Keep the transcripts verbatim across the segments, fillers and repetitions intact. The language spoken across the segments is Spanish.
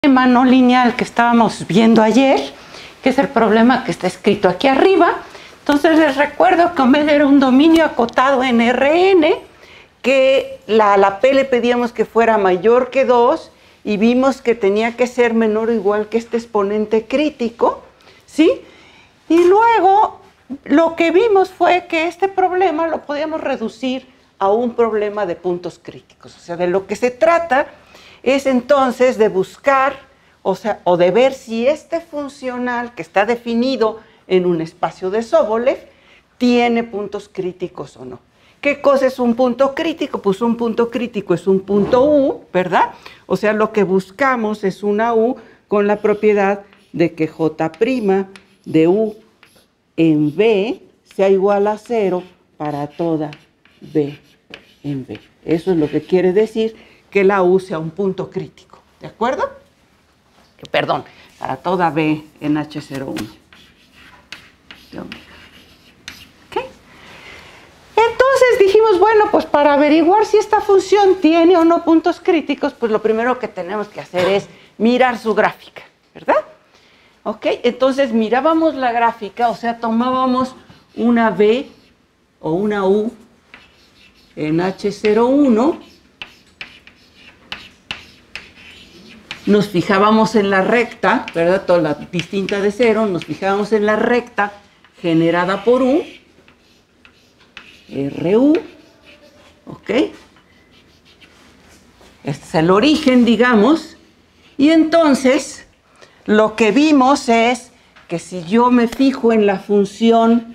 problema no lineal que estábamos viendo ayer, que es el problema que está escrito aquí arriba. Entonces les recuerdo que omega era un dominio acotado en R N, que la, la P le pedíamos que fuera mayor que dos y vimos que tenía que ser menor o igual que este exponente crítico, ¿sí? Y luego lo que vimos fue que este problema lo podíamos reducir a un problema de puntos críticos. O sea, de lo que se trata es entonces de buscar, o sea, o de ver si este funcional que está definido en un espacio de Sobolev tiene puntos críticos o no. ¿Qué cosa es un punto crítico? Pues un punto crítico es un punto U, ¿verdad? O sea, lo que buscamos es una U con la propiedad de que J' de U en B sea igual a cero para toda B en B. Eso es lo que quiere decir que la U sea un punto crítico, ¿de acuerdo? Perdón, para toda B en H cero uno de omega. ¿Ok? Entonces dijimos, bueno, pues para averiguar si esta función tiene o no puntos críticos, pues lo primero que tenemos que hacer es mirar su gráfica, ¿verdad? ¿Ok? Entonces mirábamos la gráfica, o sea, tomábamos una B o una U en H cero uno, nos fijábamos en la recta, ¿verdad? Toda la distinta de cero, nos fijábamos en la recta generada por U, R U, ¿ok? Este es el origen, digamos, y entonces lo que vimos es que si yo me fijo en la función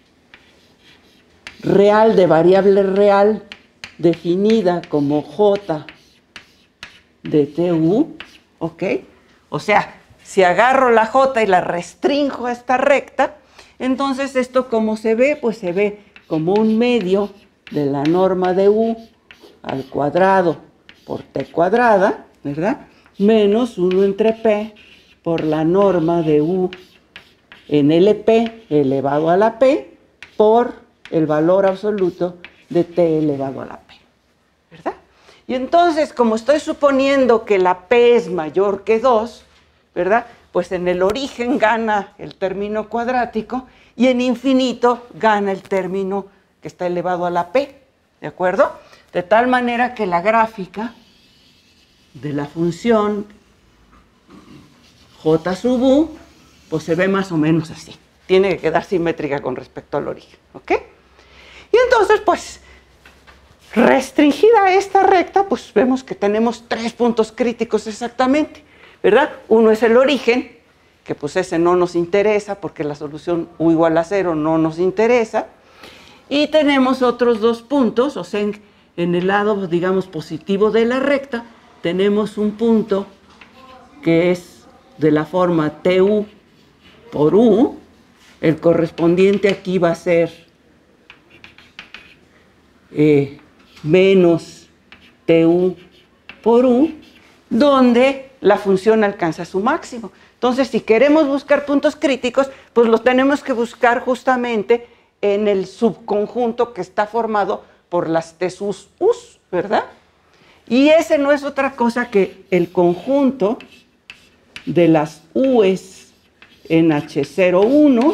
real de variable real definida como J de T U, ¿ok? O sea, si agarro la J y la restrinjo a esta recta, entonces esto ¿cómo se ve? Pues se ve como un medio de la norma de U al cuadrado por T cuadrada, ¿verdad? Menos uno entre P por la norma de U en L P elevado a la P por el valor absoluto de T elevado a la P, ¿verdad? Y entonces, como estoy suponiendo que la P es mayor que dos, ¿verdad? Pues en el origen gana el término cuadrático y en infinito gana el término que está elevado a la P, ¿de acuerdo? De tal manera que la gráfica de la función J sub U, pues se ve más o menos así. Tiene que quedar simétrica con respecto al origen, ¿ok? Y entonces, pues, restringida esta recta, pues vemos que tenemos tres puntos críticos exactamente, ¿verdad? Uno es el origen, que pues ese no nos interesa porque la solución U igual a cero no nos interesa. Y tenemos otros dos puntos, o sea, en, en el lado, digamos, positivo de la recta, tenemos un punto que es de la forma T U por U. El correspondiente aquí va a ser eh, menos T U por U, donde la función alcanza su máximo. Entonces, si queremos buscar puntos críticos, pues los tenemos que buscar justamente en el subconjunto que está formado por las T sus U's, ¿verdad? Y ese no es otra cosa que el conjunto de las U's en H cero uno.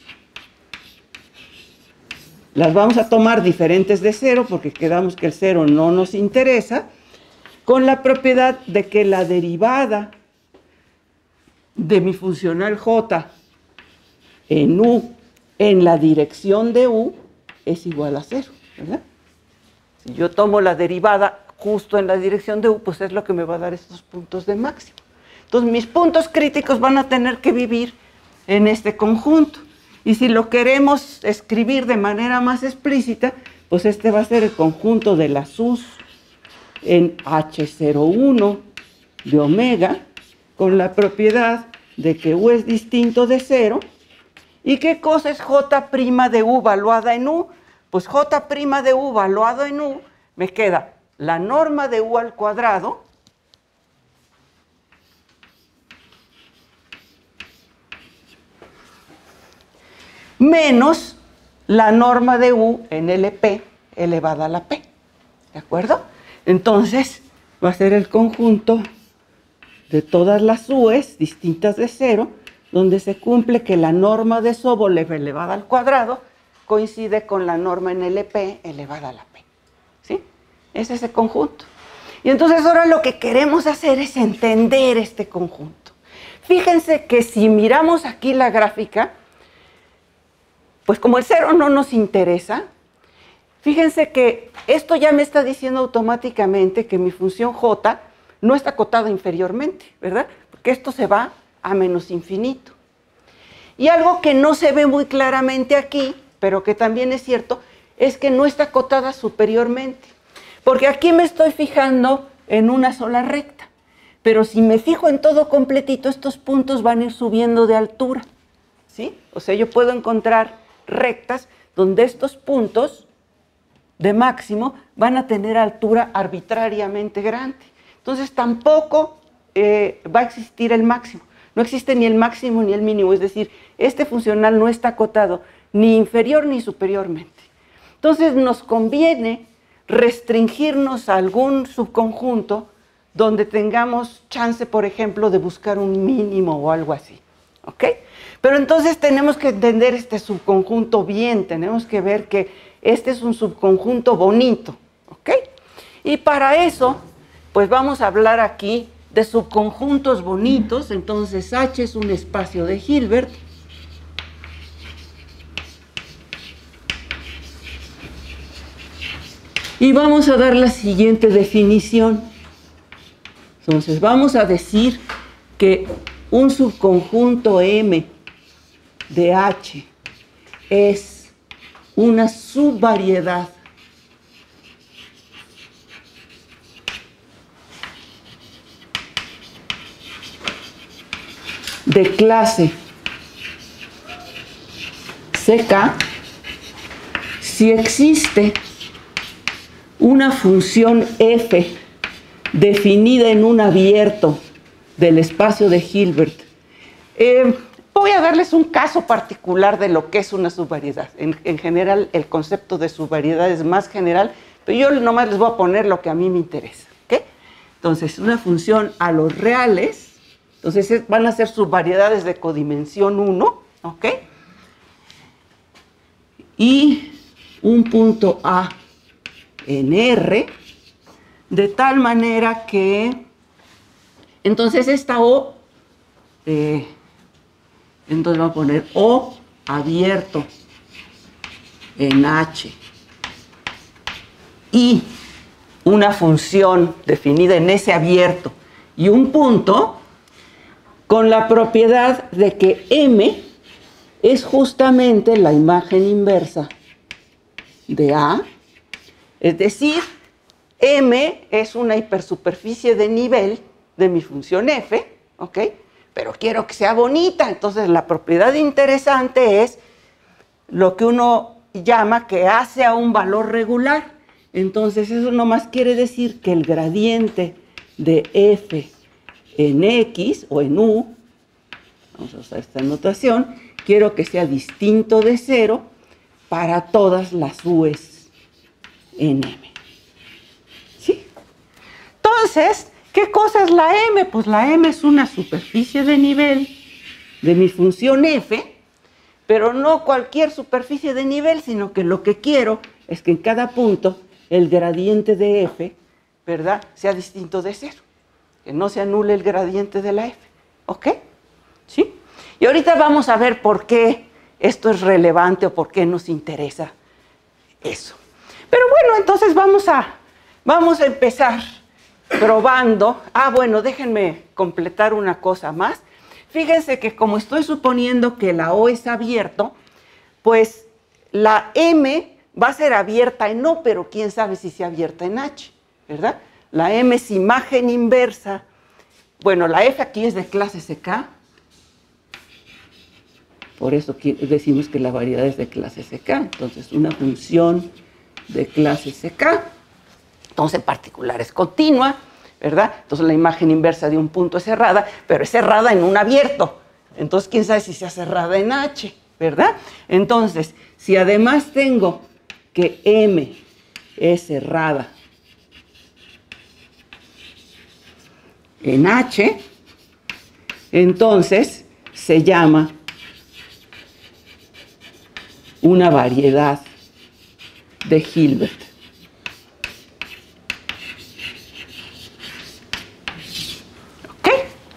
Las vamos a tomar diferentes de cero porque quedamos que el cero no nos interesa, con la propiedad de que la derivada de mi funcional J en U en la dirección de U es igual a cero, ¿verdad? Si yo tomo la derivada justo en la dirección de U, pues es lo que me va a dar estos puntos de máximo. Entonces mis puntos críticos van a tener que vivir en este conjunto. Y si lo queremos escribir de manera más explícita, pues este va a ser el conjunto de las U's en H cero uno de omega, con la propiedad de que U es distinto de cero. ¿Y qué cosa es J' de U valuada en U? Pues J' de U valuado en U me queda la norma de U al cuadrado menos la norma de U en L P elevada a la P, ¿de acuerdo? Entonces va a ser el conjunto de todas las U's distintas de cero, donde se cumple que la norma de Sobolev elevada al cuadrado coincide con la norma en L P elevada a la P. ¿Sí? Es ese conjunto. Y entonces ahora lo que queremos hacer es entender este conjunto. Fíjense que si miramos aquí la gráfica, pues como el cero no nos interesa, fíjense que esto ya me está diciendo automáticamente que mi función J no está acotada inferiormente, ¿verdad? Porque esto se va a menos infinito. Y algo que no se ve muy claramente aquí, pero que también es cierto, es que no está acotada superiormente. Porque aquí me estoy fijando en una sola recta. Pero si me fijo en todo completito, estos puntos van a ir subiendo de altura. ¿Sí? O sea, yo puedo encontrar rectas donde estos puntos de máximo van a tener altura arbitrariamente grande. Entonces tampoco eh, va a existir el máximo. No existe ni el máximo ni el mínimo. Es decir, este funcional no está acotado ni inferior ni superiormente. Entonces nos conviene restringirnos a algún subconjunto donde tengamos chance, por ejemplo, de buscar un mínimo o algo así. ¿Ok? Pero entonces tenemos que entender este subconjunto bien, tenemos que ver que este es un subconjunto bonito. ¿Ok? Y para eso, pues vamos a hablar aquí de subconjuntos bonitos. Entonces H es un espacio de Hilbert. Y vamos a dar la siguiente definición. Entonces vamos a decir que un subconjunto M de H es una subvariedad de clase C K si existe una función f definida en un abierto del espacio de Hilbert. Eh, voy a darles un caso particular de lo que es una subvariedad. En, en general, el concepto de subvariedad es más general, pero yo nomás les voy a poner lo que a mí me interesa. ¿Okay? Entonces, una función a los reales, entonces es, van a ser subvariedades de codimensión uno, ¿ok? Y un punto A en R, de tal manera que, entonces esta O, eh, entonces voy a poner O abierto en H, y una función definida en ese abierto y un punto, con la propiedad de que M es justamente la imagen inversa de A. Es decir, M es una hipersuperficie de nivel de mi función f, ¿ok? Pero quiero que sea bonita, entonces la propiedad interesante es lo que uno llama que A sea un valor regular. Entonces eso nomás quiere decir que el gradiente de f en x o en u, vamos a usar esta notación, quiero que sea distinto de cero para todas las u's en M. ¿Sí? Entonces, ¿qué cosa es la M? Pues la M es una superficie de nivel de mi función f, pero no cualquier superficie de nivel, sino que lo que quiero es que en cada punto el gradiente de f, ¿verdad?, sea distinto de cero, que no se anule el gradiente de la f. ¿Ok? ¿Sí? Y ahorita vamos a ver por qué esto es relevante o por qué nos interesa eso. Pero bueno, entonces vamos a, vamos a empezar probando. Ah, bueno, déjenme completar una cosa más. Fíjense que como estoy suponiendo que la O es abierto, pues la M va a ser abierta en O, pero quién sabe si sea abierta en H, ¿verdad? La M es imagen inversa. Bueno, la F aquí es de clase C K. Por eso decimos que la variedad es de clase C K. Entonces, una función de clase C K, entonces en particular es continua, ¿verdad? Entonces la imagen inversa de un punto es cerrada, pero es cerrada en un abierto. Entonces, quién sabe si sea cerrada en H, ¿verdad? Entonces, si además tengo que M es cerrada en H, entonces se llama una variedad de Hilbert. ¿Ok?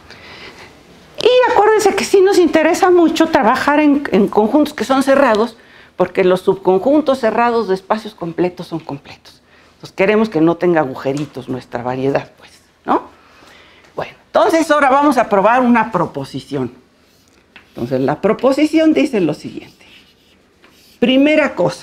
Y acuérdense que sí nos interesa mucho trabajar en, en conjuntos que son cerrados, porque los subconjuntos cerrados de espacios completos son completos. Entonces queremos que no tenga agujeritos nuestra variedad, pues, ¿no? Bueno, entonces ahora vamos a probar una proposición. Entonces la proposición dice lo siguiente. Primera cosa.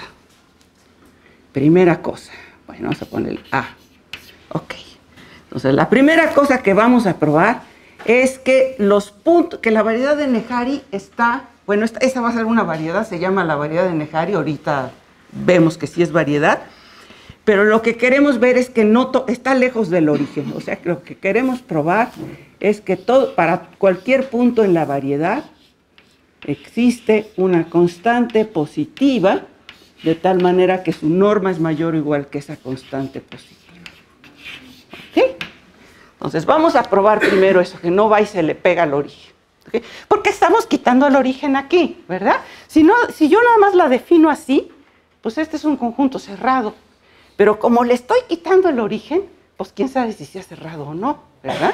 Primera cosa. Bueno, vamos a poner el A. Ok. Entonces la primera cosa que vamos a probar es que los puntos, que la variedad de Neharry está, bueno, esta, esa va a ser una variedad, se llama la variedad de Neharry, ahorita vemos que sí es variedad, pero lo que queremos ver es que no to, está lejos del origen, o sea, que lo que queremos probar es que todo, para cualquier punto en la variedad existe una constante positiva, de tal manera que su norma es mayor o igual que esa constante positiva. ¿Ok? Entonces vamos a probar primero eso, que no va y se le pega al origen. ¿Okay? Porque estamos quitando el origen aquí, ¿verdad? Si, no, si yo nada más la defino así, pues este es un conjunto cerrado. Pero como le estoy quitando el origen, pues quién sabe si sea cerrado o no, ¿verdad?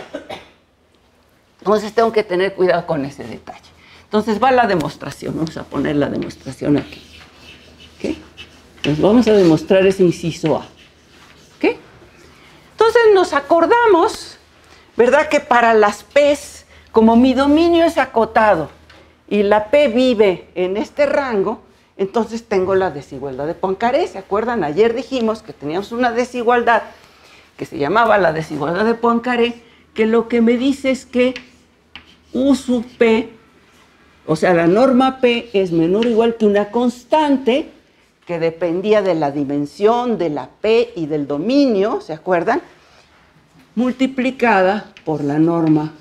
Entonces tengo que tener cuidado con ese detalle. Entonces va la demostración, vamos a poner la demostración aquí. ¿Okay? Entonces vamos a demostrar ese inciso A. ¿Okay? Entonces nos acordamos, ¿verdad? Que para las P's, como mi dominio es acotado y la P vive en este rango, entonces tengo la desigualdad de Poincaré. ¿Se acuerdan? Ayer dijimos que teníamos una desigualdad que se llamaba la desigualdad de Poincaré, que lo que me dice es que U sub P, o sea, la norma P es menor o igual que una constante que dependía de la dimensión de la P y del dominio, ¿se acuerdan? Multiplicada por la norma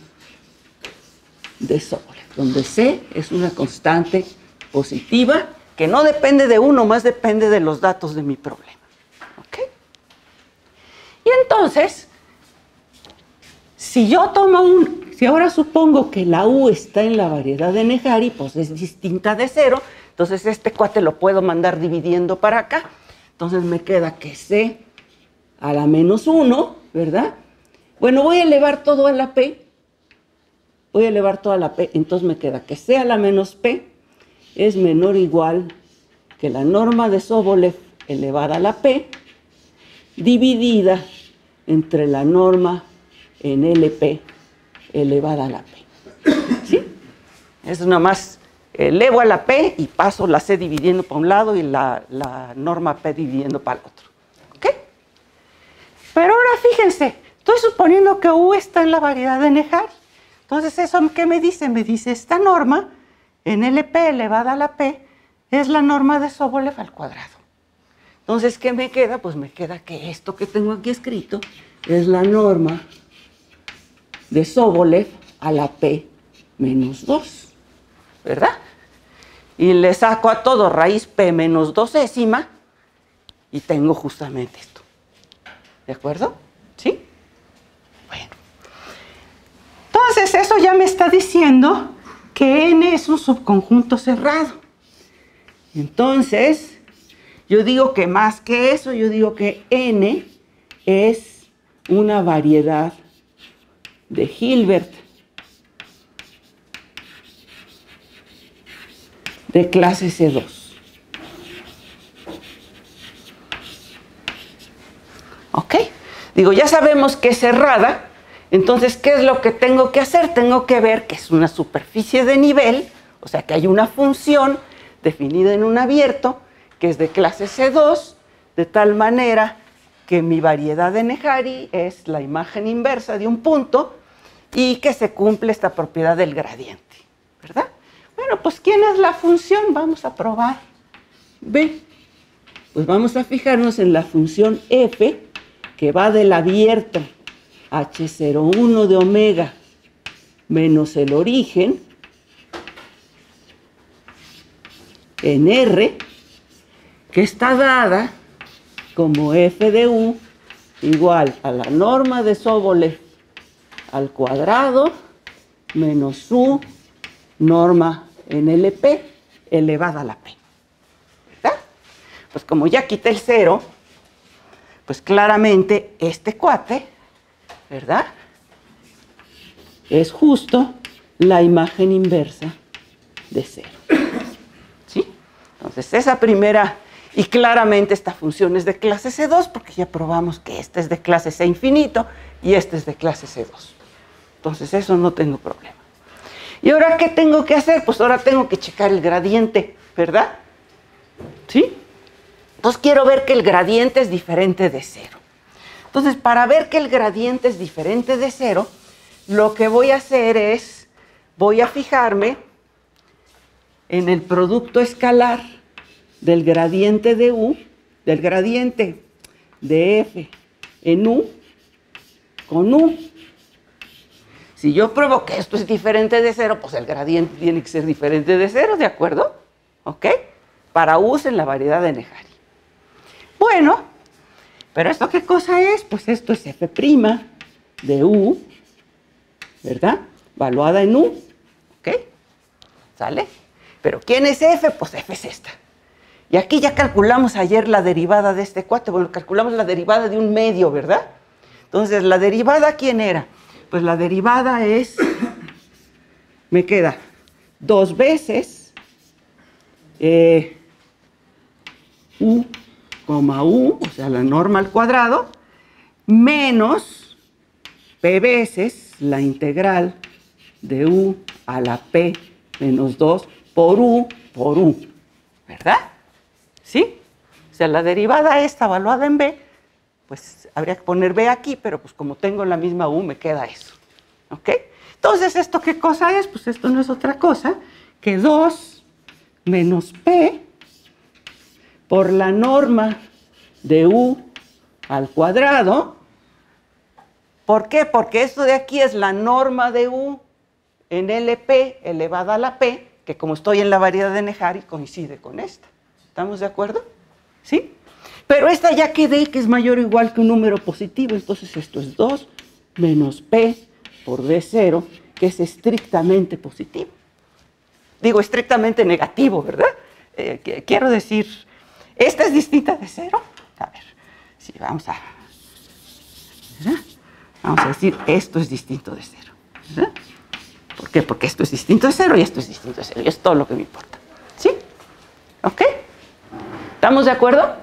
de Sobolev, donde C es una constante positiva que no depende de uno, más depende de los datos de mi problema. ¿Ok? Y entonces, si yo tomo un, si ahora supongo que la U está en la variedad de Neharry, pues es distinta de cero, entonces este cuate lo puedo mandar dividiendo para acá. Entonces me queda que C a la menos uno, ¿verdad? Bueno, voy a elevar todo a la P. Voy a elevar toda la P, entonces me queda que C a la menos P es menor o igual que la norma de Sobolev elevada a la P, dividida entre la norma en L P elevada a la P. ¿Sí? Eso nomás elevo a la P y paso la C dividiendo para un lado y la, la norma P dividiendo para el otro. ¿Ok? Pero ahora fíjense, estoy suponiendo que U está en la variedad de Neharry. Entonces, ¿eso qué me dice? Me dice, esta norma en L P elevada a la P es la norma de Sobolev al cuadrado. Entonces, ¿qué me queda? Pues me queda que esto que tengo aquí escrito es la norma de Sobolev a la P menos dos, ¿verdad? Y le saco a todo raíz P menos dos décima y tengo justamente esto. ¿De acuerdo? ¿Sí? Bueno. Entonces, eso ya me está diciendo que N es un subconjunto cerrado. Entonces, yo digo que más que eso, yo digo que N es una variedad de Hilbert de clase C dos. ¿Ok? Digo, ya sabemos que es cerrada. Entonces, ¿qué es lo que tengo que hacer? Tengo que ver que es una superficie de nivel, o sea, que hay una función definida en un abierto, que es de clase C dos, de tal manera que mi variedad de Neharry es la imagen inversa de un punto y que se cumple esta propiedad del gradiente, ¿verdad? Bueno, pues, ¿quién es la función? Vamos a probar. B. Pues vamos a fijarnos en la función F, que va del abierto H cero uno de omega menos el origen en R, que está dada como F de U igual a la norma de Sobolev al cuadrado menos U norma en L P elevada a la P. ¿Verdad? Pues como ya quité el cero, pues claramente este cuate, ¿verdad?, es justo la imagen inversa de cero. ¿Sí? Entonces esa primera, y claramente esta función es de clase C dos, porque ya probamos que este es de clase C infinito y este es de clase C dos. Entonces eso no tengo problema. ¿Y ahora qué tengo que hacer? Pues ahora tengo que checar el gradiente, ¿verdad? ¿Sí? Entonces quiero ver que el gradiente es diferente de cero. Entonces, para ver que el gradiente es diferente de cero, lo que voy a hacer es, voy a fijarme en el producto escalar del gradiente de U, del gradiente de F en U con U. Si yo pruebo que esto es diferente de cero, pues el gradiente tiene que ser diferente de cero, ¿de acuerdo? ¿Ok? Para U en la variedad de Neharie. Bueno, pero ¿esto qué cosa es? Pues esto es F' de U, ¿verdad? Valuada en U, ¿ok? ¿Sale? Pero ¿quién es F? Pues F es esta. Y aquí ya calculamos ayer la derivada de este cuate. Bueno, calculamos la derivada de un medio, ¿verdad? Entonces, ¿la derivada quién era? Pues la derivada es, me queda dos veces eh, U, U, o sea, la norma al cuadrado, menos P veces la integral de U a la P menos dos por U por U, ¿verdad? ¿Sí? O sea, la derivada esta evaluada en B, pues habría que poner B aquí, pero pues como tengo la misma U, me queda eso, ¿ok? Entonces, ¿esto qué cosa es? Pues esto no es otra cosa que dos menos P por la norma de U al cuadrado. ¿Por qué? Porque esto de aquí es la norma de U en L P elevada a la P, que como estoy en la variedad de Neharie, coincide con esta. ¿Estamos de acuerdo? ¿Sí? Pero esta ya quedé que es mayor o igual que un número positivo, entonces esto es dos menos P por B cero, que es estrictamente positivo. Digo, estrictamente negativo, ¿verdad? Eh, quiero decir, ¿esta es distinta de cero? A ver, sí, vamos a... ¿verdad? Vamos a decir, esto es distinto de cero, ¿verdad? ¿Por qué? Porque esto es distinto de cero y esto es distinto de cero, y es todo lo que me importa. ¿Sí? ¿Ok? ¿Estamos de acuerdo?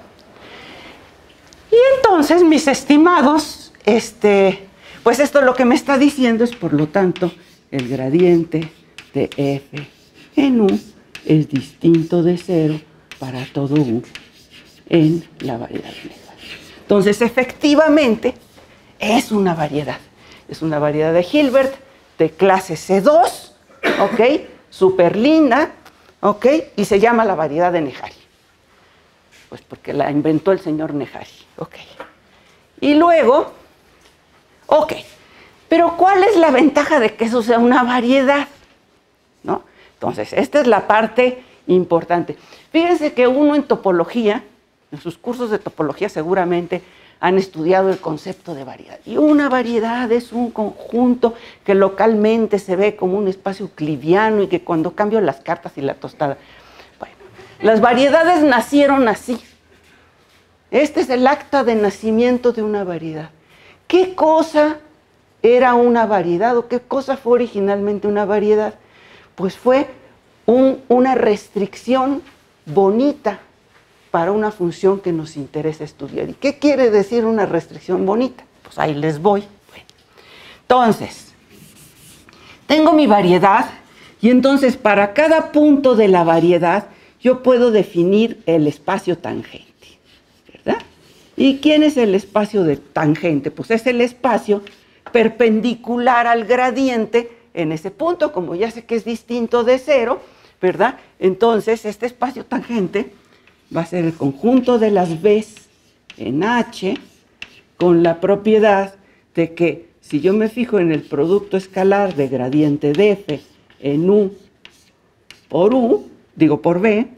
Y entonces, mis estimados, este, pues esto lo que me está diciendo es, por lo tanto, el gradiente de F en U es distinto de cero para todo U en la variedad de Neharie. Entonces, efectivamente, es una variedad. Es una variedad de Hilbert de clase C dos, ¿ok? Súper linda, ¿ok? Y se llama la variedad de Neharie. Pues porque la inventó el señor Neharie, ¿ok? Y luego, ok, pero ¿cuál es la ventaja de que eso sea una variedad? ¿No? Entonces, esta es la parte importante. Fíjense que uno en topología, en sus cursos de topología seguramente han estudiado el concepto de variedad. Y una variedad es un conjunto que localmente se ve como un espacio euclidiano y que cuando cambio las cartas y la tostada. Bueno, las variedades nacieron así. Este es el acta de nacimiento de una variedad. ¿Qué cosa era una variedad o qué cosa fue originalmente una variedad? Pues fue un, una restricción bonita para una función que nos interesa estudiar. ¿Y qué quiere decir una restricción bonita? Pues ahí les voy. Bueno, entonces, tengo mi variedad y entonces para cada punto de la variedad yo puedo definir el espacio tangente, ¿verdad? ¿Y quién es el espacio de tangente? Pues es el espacio perpendicular al gradiente en ese punto, como ya sé que es distinto de cero, ¿verdad? Entonces, este espacio tangente va a ser el conjunto de las B's en H con la propiedad de que si yo me fijo en el producto escalar de gradiente de F en U por U, digo por B,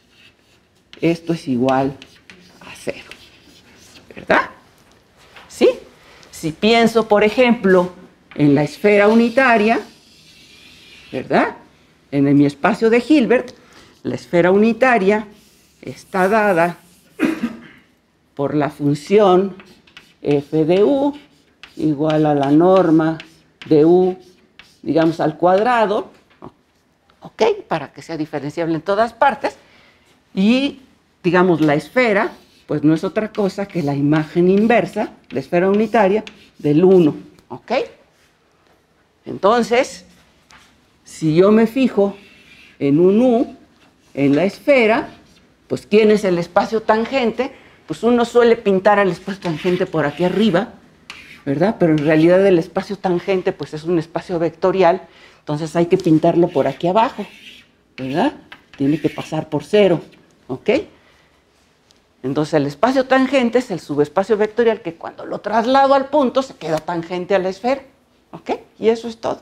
esto es igual a cero, ¿verdad? ¿Sí? Si pienso, por ejemplo, en la esfera unitaria, ¿verdad? En mi espacio de Hilbert, la esfera unitaria está dada por la función f de u igual a la norma de u, digamos, al cuadrado, ¿ok? Para que sea diferenciable en todas partes. Y, digamos, la esfera, pues no es otra cosa que la imagen inversa, la esfera unitaria, del uno, ¿ok? Entonces, si yo me fijo en un u, en la esfera, pues ¿quién es el espacio tangente? Pues uno suele pintar al espacio tangente por aquí arriba, ¿verdad? Pero en realidad el espacio tangente pues es un espacio vectorial, entonces hay que pintarlo por aquí abajo, ¿verdad? Tiene que pasar por cero, ¿ok? Entonces el espacio tangente es el subespacio vectorial que cuando lo traslado al punto se queda tangente a la esfera, ¿ok? Y eso es todo.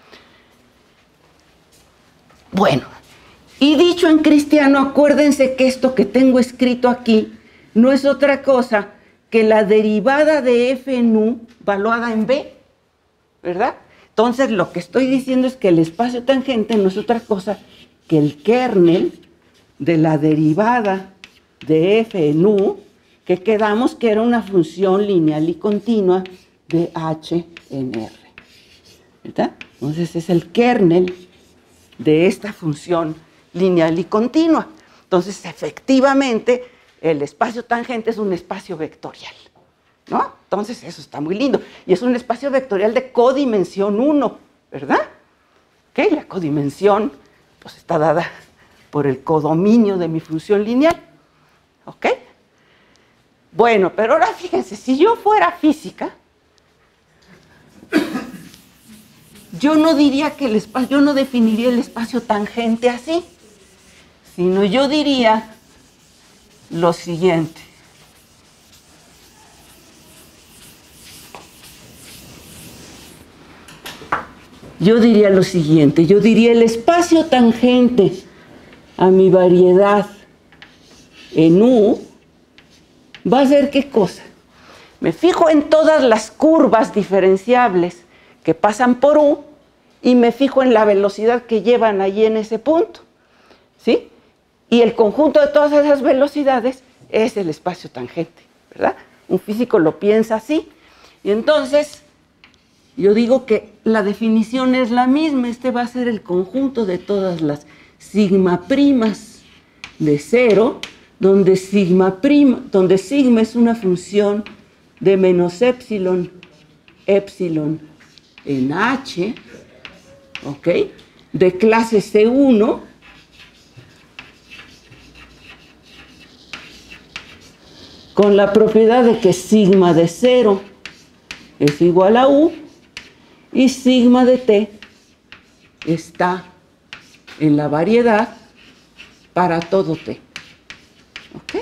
Bueno, y dicho en cristiano, acuérdense que esto que tengo escrito aquí no es otra cosa que la derivada de f en u valuada en b, ¿verdad? Entonces lo que estoy diciendo es que el espacio tangente no es otra cosa que el kernel de la derivada de f en u, que quedamos que era una función lineal y continua de h en r, ¿verdad? Entonces es el kernel de esta función lineal y continua. Entonces, efectivamente, el espacio tangente es un espacio vectorial, ¿no? Entonces, eso está muy lindo. Y es un espacio vectorial de codimensión uno, ¿verdad? ¿Ok? La codimensión, pues, está dada por el codominio de mi función lineal, ¿ok? Bueno, pero ahora fíjense, si yo fuera física, yo no diría que el espacio, yo no definiría el espacio tangente así, sino yo diría lo siguiente. Yo diría lo siguiente, yo diría el espacio tangente a mi variedad en u va a ser ¿qué cosa? Me fijo en todas las curvas diferenciables que pasan por u y me fijo en la velocidad que llevan allí en ese punto, ¿sí? Y el conjunto de todas esas velocidades es el espacio tangente, ¿verdad? Un físico lo piensa así. Y entonces, yo digo que la definición es la misma. Este va a ser el conjunto de todas las sigma primas de cero, donde sigma, prima, donde sigma es una función de menos epsilon, epsilon en h, ¿ok? De clase C uno, con la propiedad de que sigma de cero es igual a u y sigma de t está en la variedad para todo t. ¿Ok?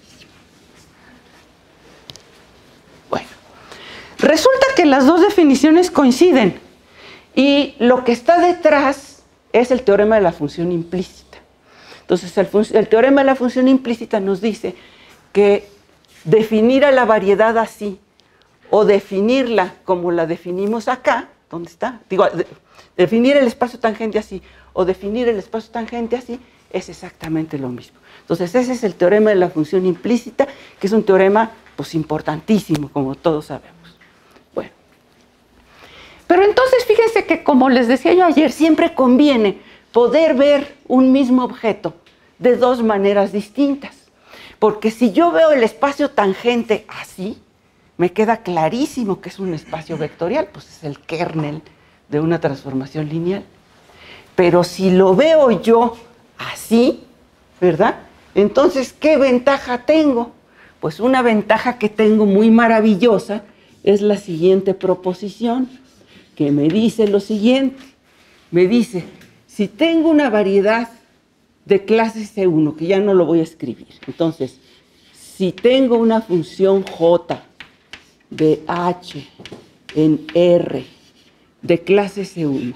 Bueno, resulta que las dos definiciones coinciden y lo que está detrás es el teorema de la función implícita. Entonces, el, el teorema de la función implícita nos dice que definir a la variedad así o definirla como la definimos acá, ¿dónde está? Digo, de, definir el espacio tangente así o definir el espacio tangente así es exactamente lo mismo. Entonces, ese es el teorema de la función implícita, que es un teorema pues importantísimo, como todos sabemos. Bueno, pero entonces fíjense que, como les decía yo ayer, siempre conviene poder ver un mismo objeto de dos maneras distintas. Porque si yo veo el espacio tangente así, me queda clarísimo que es un espacio vectorial, pues es el kernel de una transformación lineal. Pero si lo veo yo así, ¿verdad? Entonces, ¿qué ventaja tengo? Pues una ventaja que tengo muy maravillosa es la siguiente proposición, que me dice lo siguiente. Me dice, si tengo una variedad de clase C uno, que ya no lo voy a escribir. Entonces, si tengo una función J de H en R de clase C uno,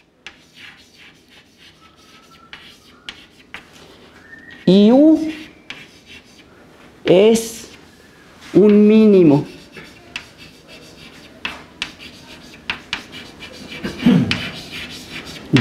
y U es un mínimo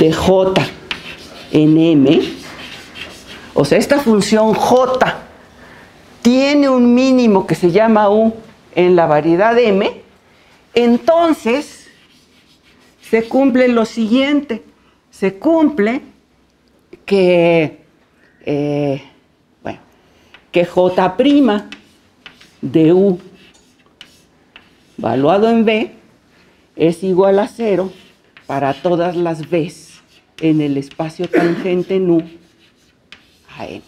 de J en M, o sea, esta función J tiene un mínimo que se llama U en la variedad M, entonces se cumple lo siguiente, se cumple que, eh, bueno, que J' de U valuado en B es igual a cero para todas las B's en el espacio tangente en U a M.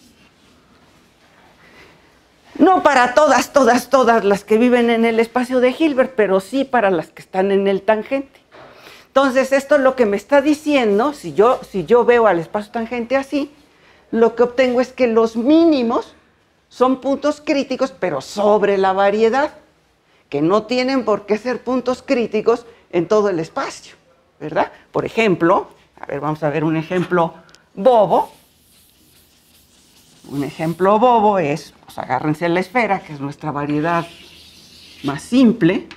No para todas, todas, todas las que viven en el espacio de Hilbert, pero sí para las que están en el tangente. Entonces, esto es lo que me está diciendo, si yo, si yo veo al espacio tangente así, lo que obtengo es que los mínimos son puntos críticos, pero sobre la variedad, que no tienen por qué ser puntos críticos en todo el espacio, ¿verdad? Por ejemplo, a ver, vamos a ver un ejemplo bobo. Un ejemplo bobo es, pues agárrense la esfera, que es nuestra variedad más simple,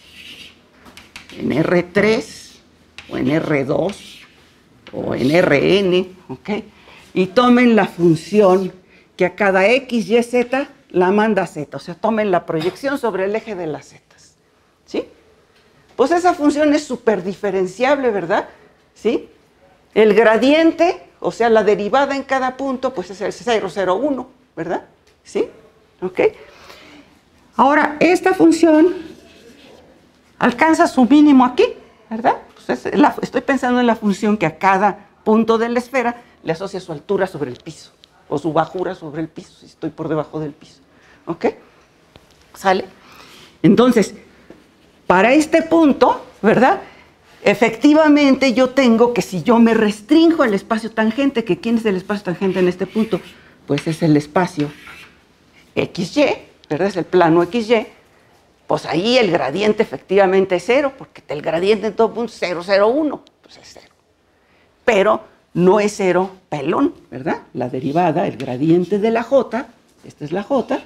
en R tres, o en R dos, o en R N, ¿ok? Y tomen la función que a cada X, Y, Z la manda Z, o sea, tomen la proyección sobre el eje de las Z, ¿sí? Pues esa función es súper diferenciable, ¿verdad? ¿Sí? El gradiente, o sea, la derivada en cada punto, pues es el cero, cero, uno, ¿verdad? ¿Sí? ¿Ok? Ahora, esta función alcanza su mínimo aquí, ¿verdad? Pues es la, estoy pensando en la función que a cada punto de la esfera le asocia su altura sobre el piso, o su bajura sobre el piso, si estoy por debajo del piso. ¿Ok? ¿Sale? Entonces, para este punto, ¿verdad? Efectivamente, yo tengo que si yo me restrinjo al espacio tangente, que ¿quién es el espacio tangente en este punto? Pues es el espacio equis ye, ¿verdad? Es el plano equis ye. Pues ahí el gradiente efectivamente es cero, porque el gradiente en todo punto es cero, cero, uno, pues es cero. Pero no es cero pelón, ¿verdad? La derivada, el gradiente de la J, esta es la J,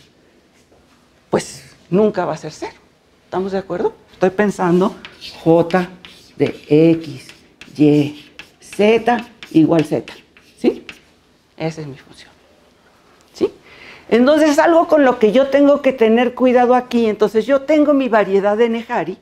pues nunca va a ser cero. ¿Estamos de acuerdo? Estoy pensando J de X, Y, Z igual Z, ¿sí? Esa es mi función, ¿sí? Entonces es algo con lo que yo tengo que tener cuidado aquí. Entonces yo tengo mi variedad de Néjari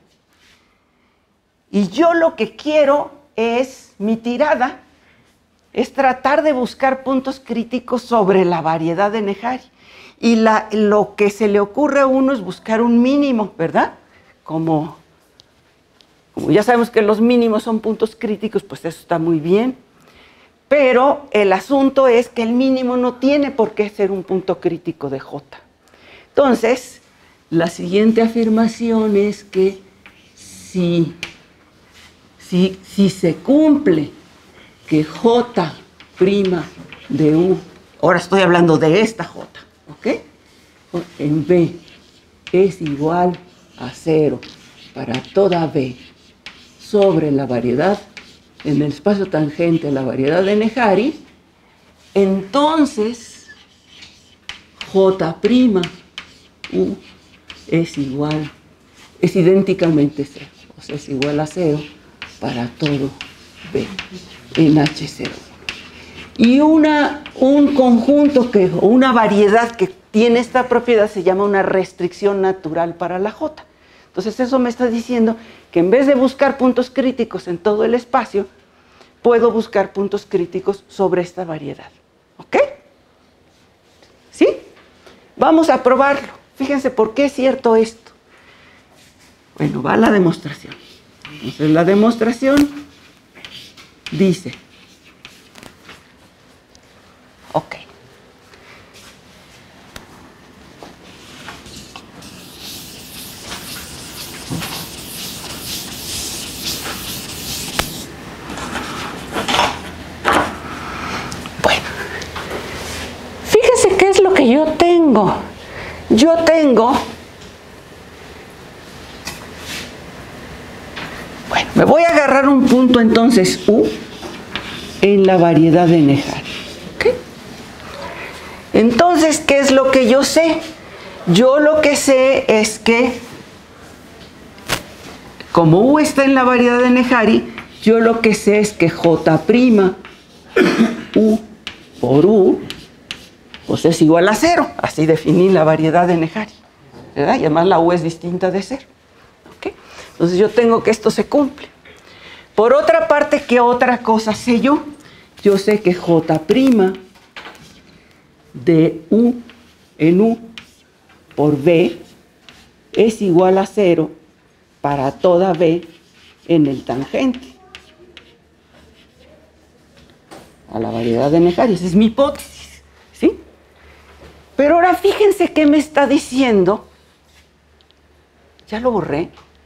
y yo lo que quiero es, mi tirada es tratar de buscar puntos críticos sobre la variedad de Néjari. Y la, lo que se le ocurre a uno es buscar un mínimo, ¿verdad? Como, como ya sabemos que los mínimos son puntos críticos, pues eso está muy bien. Pero el asunto es que el mínimo no tiene por qué ser un punto crítico de J. Entonces, la siguiente afirmación es que si, si, si se cumple que J' de U, ahora estoy hablando de esta J, ¿ok? En B es igual a cero para toda B sobre la variedad, en el espacio tangente a la variedad de Néjari, entonces J' U es igual, es idénticamente cero, o sea, es igual a cero para todo B en H cero. Y una, un conjunto, que, o una variedad que tiene esta propiedad se llama una restricción natural para la J. Entonces eso me está diciendo que en vez de buscar puntos críticos en todo el espacio, puedo buscar puntos críticos sobre esta variedad. ¿Ok? ¿Sí? Vamos a probarlo. Fíjense por qué es cierto esto. Bueno, va la demostración. Entonces la demostración dice, ok. Que yo tengo, yo tengo, bueno, me voy a agarrar un punto entonces U en la variedad de Néjari, ¿ok? Entonces, ¿qué es lo que yo sé? Yo lo que sé es que como U está en la variedad de Néjari, yo lo que sé es que J' U por U pues es igual a cero. Así definí la variedad de Nehaри, ¿verdad? Y además la U es distinta de cero. ¿Okay? Entonces yo tengo que esto se cumple. Por otra parte, ¿qué otra cosa sé yo? Yo sé que J' de U en U por B es igual a cero para toda B en el tangente a la variedad de Nehaри. Esa es mi hipótesis, ¿sí? Pero ahora fíjense qué me está diciendo. Ya lo borré.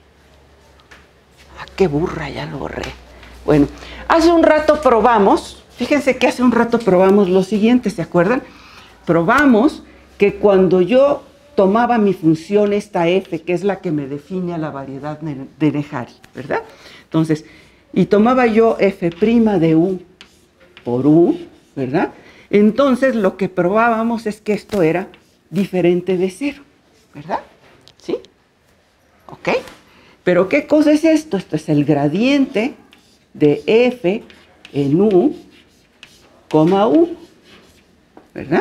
Ah, qué burra, ya lo borré. Bueno, hace un rato probamos, fíjense que hace un rato probamos lo siguiente, ¿se acuerdan? Probamos que cuando yo tomaba mi función esta f, que es la que me define a la variedad de Nehaри, ¿verdad? Entonces, y tomaba yo f' de U por U, ¿verdad? Entonces, lo que probábamos es que esto era diferente de cero, ¿verdad? ¿Sí? ¿Ok? Pero ¿qué cosa es esto? Esto es el gradiente de f en U, coma U, ¿verdad?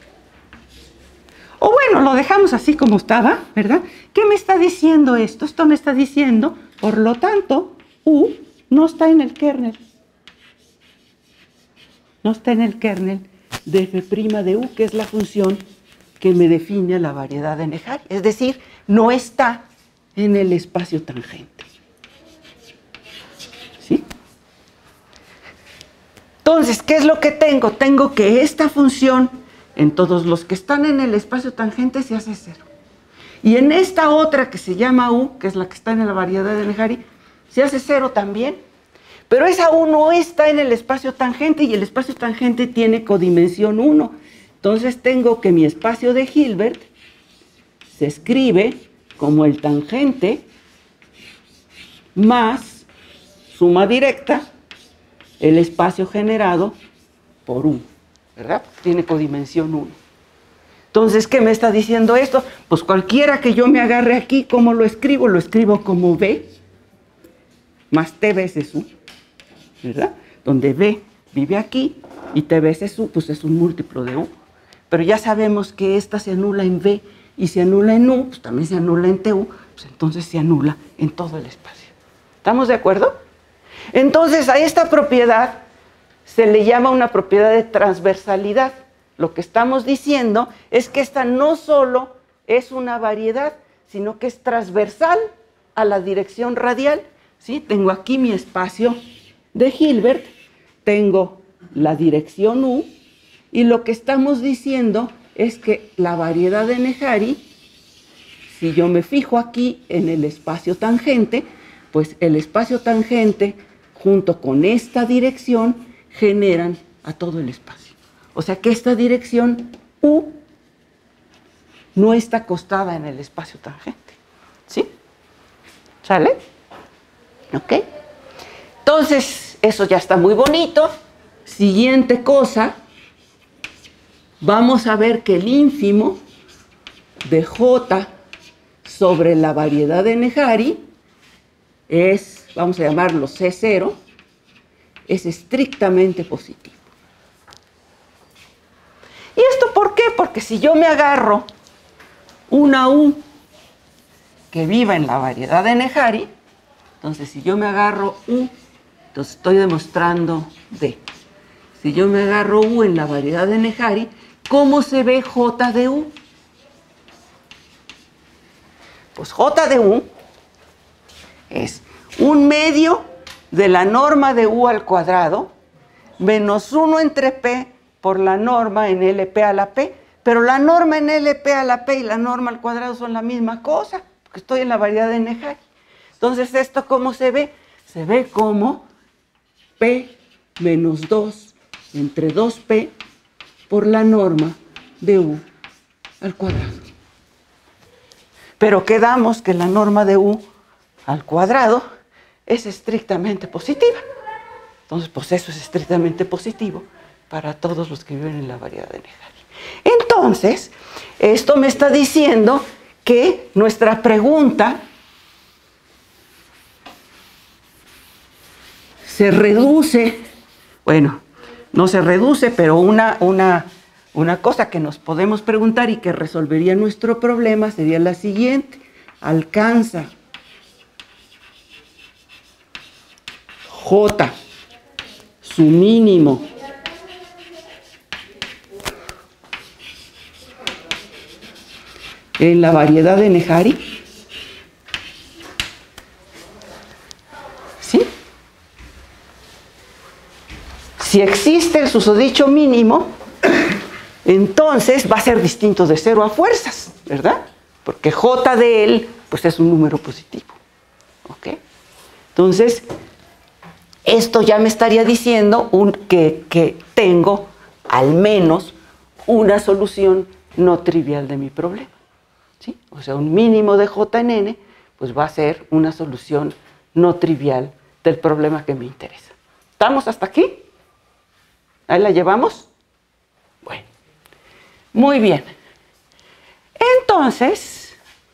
O bueno, lo dejamos así como estaba, ¿verdad? ¿Qué me está diciendo esto? Esto me está diciendo, por lo tanto, U no está en el kernel. No está en el kernel de f' de U, que es la función que me define la variedad de Nehari. Es decir, no está en el espacio tangente. ¿Sí? Entonces, ¿qué es lo que tengo? Tengo que esta función, en todos los que están en el espacio tangente, se hace cero. Y en esta otra que se llama U, que es la que está en la variedad de Nehari, se hace cero también. Pero esa U no está en el espacio tangente y el espacio tangente tiene codimensión uno. Entonces tengo que mi espacio de Hilbert se escribe como el tangente más suma directa el espacio generado por U, ¿verdad? Tiene codimensión uno. Entonces, ¿qué me está diciendo esto? Pues cualquiera que yo me agarre aquí, ¿cómo lo escribo? Lo escribo como B más T veces U, ¿verdad? Donde B vive aquí y T veces U, pues es un múltiplo de U. Pero ya sabemos que esta se anula en B y se anula en U, pues también se anula en T U, pues entonces se anula en todo el espacio. ¿Estamos de acuerdo? Entonces, a esta propiedad se le llama una propiedad de transversalidad. Lo que estamos diciendo es que esta no solo es una variedad, sino que es transversal a la dirección radial. ¿Sí? Tengo aquí mi espacio de Hilbert, tengo la dirección U, y lo que estamos diciendo es que la variedad de Nehari, si yo me fijo aquí en el espacio tangente, pues el espacio tangente junto con esta dirección generan a todo el espacio. O sea que esta dirección U no está acostada en el espacio tangente. ¿Sí? ¿Sale? ¿Ok? Entonces, eso ya está muy bonito. Siguiente cosa, vamos a ver que el ínfimo de J sobre la variedad de Nehari es, vamos a llamarlo C cero, es estrictamente positivo. ¿Y esto por qué? Porque si yo me agarro una U que viva en la variedad de Nehari, entonces si yo me agarro U, entonces estoy demostrando D. Si yo me agarro U en la variedad de Nehari, ¿cómo se ve J de U? Pues J de U es un medio de la norma de U al cuadrado menos uno entre P por la norma en L P a la P. Pero la norma en L P a la P y la norma al cuadrado son la misma cosa, porque estoy en la variedad de Nehari. Entonces, ¿esto cómo se ve? Se ve como P menos dos entre dos P por la norma de U al cuadrado. Pero quedamos que la norma de U al cuadrado es estrictamente positiva. Entonces, pues eso es estrictamente positivo para todos los que viven en la variedad de Nehari. Entonces, esto me está diciendo que nuestra pregunta se reduce, bueno, no se reduce, pero una, una, una cosa que nos podemos preguntar y que resolvería nuestro problema sería la siguiente. Alcanza J su mínimo en la variedad de Neharí. ¿Sí? Si existe el susodicho mínimo, entonces va a ser distinto de cero a fuerzas, ¿verdad? Porque J de él, pues es un número positivo. ¿Ok? Entonces, esto ya me estaría diciendo un, que, que tengo al menos una solución no trivial de mi problema. ¿Sí? O sea, un mínimo de J en N, pues va a ser una solución no trivial del problema que me interesa. ¿Estamos hasta aquí? ¿Ahí la llevamos? Bueno, muy bien. Entonces,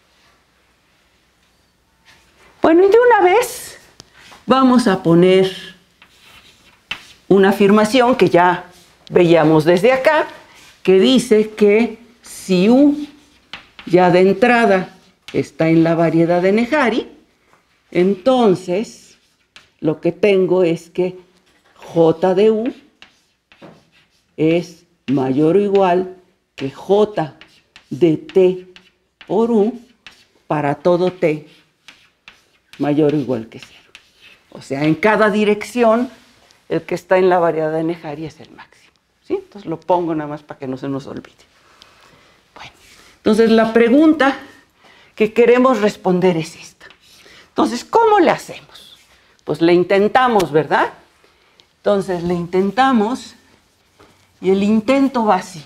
bueno, y de una vez vamos a poner una afirmación que ya veíamos desde acá, que dice que si U ya de entrada está en la variedad de Neharí, entonces lo que tengo es que J de U es mayor o igual que J de T por U para todo T mayor o igual que cero. O sea, en cada dirección el que está en la variedad de Neharí es el máximo. ¿Sí? Entonces lo pongo nada más para que no se nos olvide. Bueno, entonces la pregunta que queremos responder es esta. Entonces, ¿cómo le hacemos? Pues le intentamos, ¿verdad? Entonces le intentamos y el intento va así.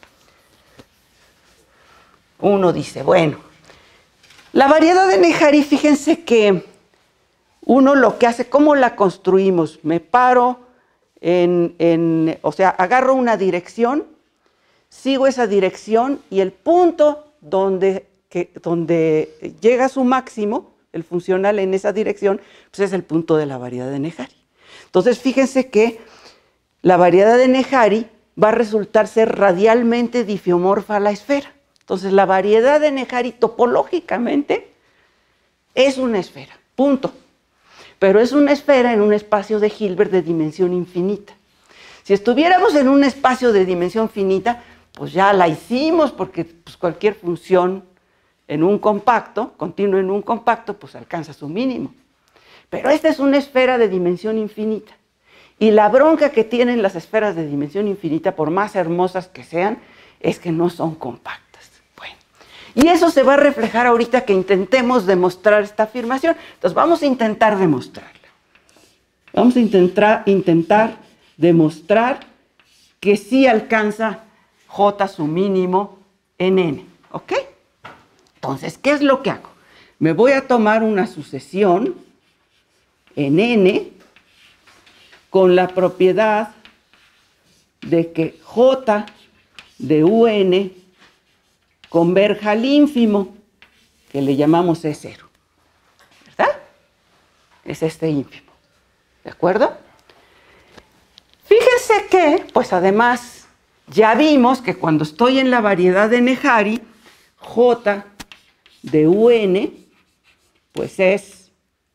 Uno dice, bueno, la variedad de Neharí, fíjense que uno lo que hace, ¿cómo la construimos? Me paro en, en, o sea, agarro una dirección, sigo esa dirección y el punto donde, que, donde llega a su máximo, el funcional en esa dirección, pues es el punto de la variedad de Neharí. Entonces, fíjense que la variedad de Neharí va a resultar ser radialmente difiomorfa a la esfera. Entonces, la variedad de Neharí topológicamente es una esfera, punto. Pero es una esfera en un espacio de Hilbert de dimensión infinita. Si estuviéramos en un espacio de dimensión finita, pues ya la hicimos, porque pues, cualquier función en un compacto, continuo en un compacto, pues alcanza su mínimo. Pero esta es una esfera de dimensión infinita. Y la bronca que tienen las esferas de dimensión infinita, por más hermosas que sean, es que no son compactas. Bueno, y eso se va a reflejar ahorita que intentemos demostrar esta afirmación. Entonces vamos a intentar demostrarla. Vamos a intentar, intentar demostrar que sí alcanza J su mínimo en N. ¿Ok? Entonces, ¿qué es lo que hago? Me voy a tomar una sucesión en N con la propiedad de que J de U N converja al ínfimo, que le llamamos E cero. ¿Verdad? Es este ínfimo. ¿De acuerdo? Fíjense que, pues además, ya vimos que cuando estoy en la variedad de Neharí, J de U N, pues es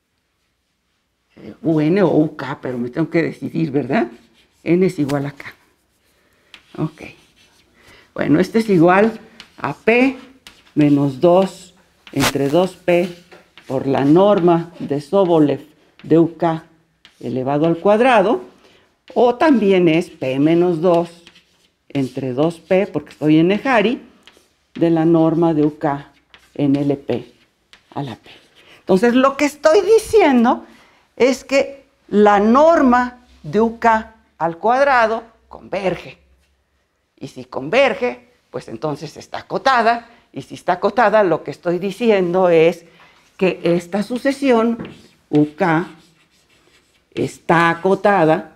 U N o U K, pero me tengo que decidir, ¿verdad? N es igual a K. Ok. Bueno, este es igual a P menos dos entre dos P por la norma de Sobolev de U K elevado al cuadrado, o también es P menos dos entre dos P, porque estoy en Neharí, de la norma de U K en L P a la P. Entonces, lo que estoy diciendo es que la norma de U K al cuadrado converge. Y si converge, pues entonces está acotada. Y si está acotada, lo que estoy diciendo es que esta sucesión U K está acotada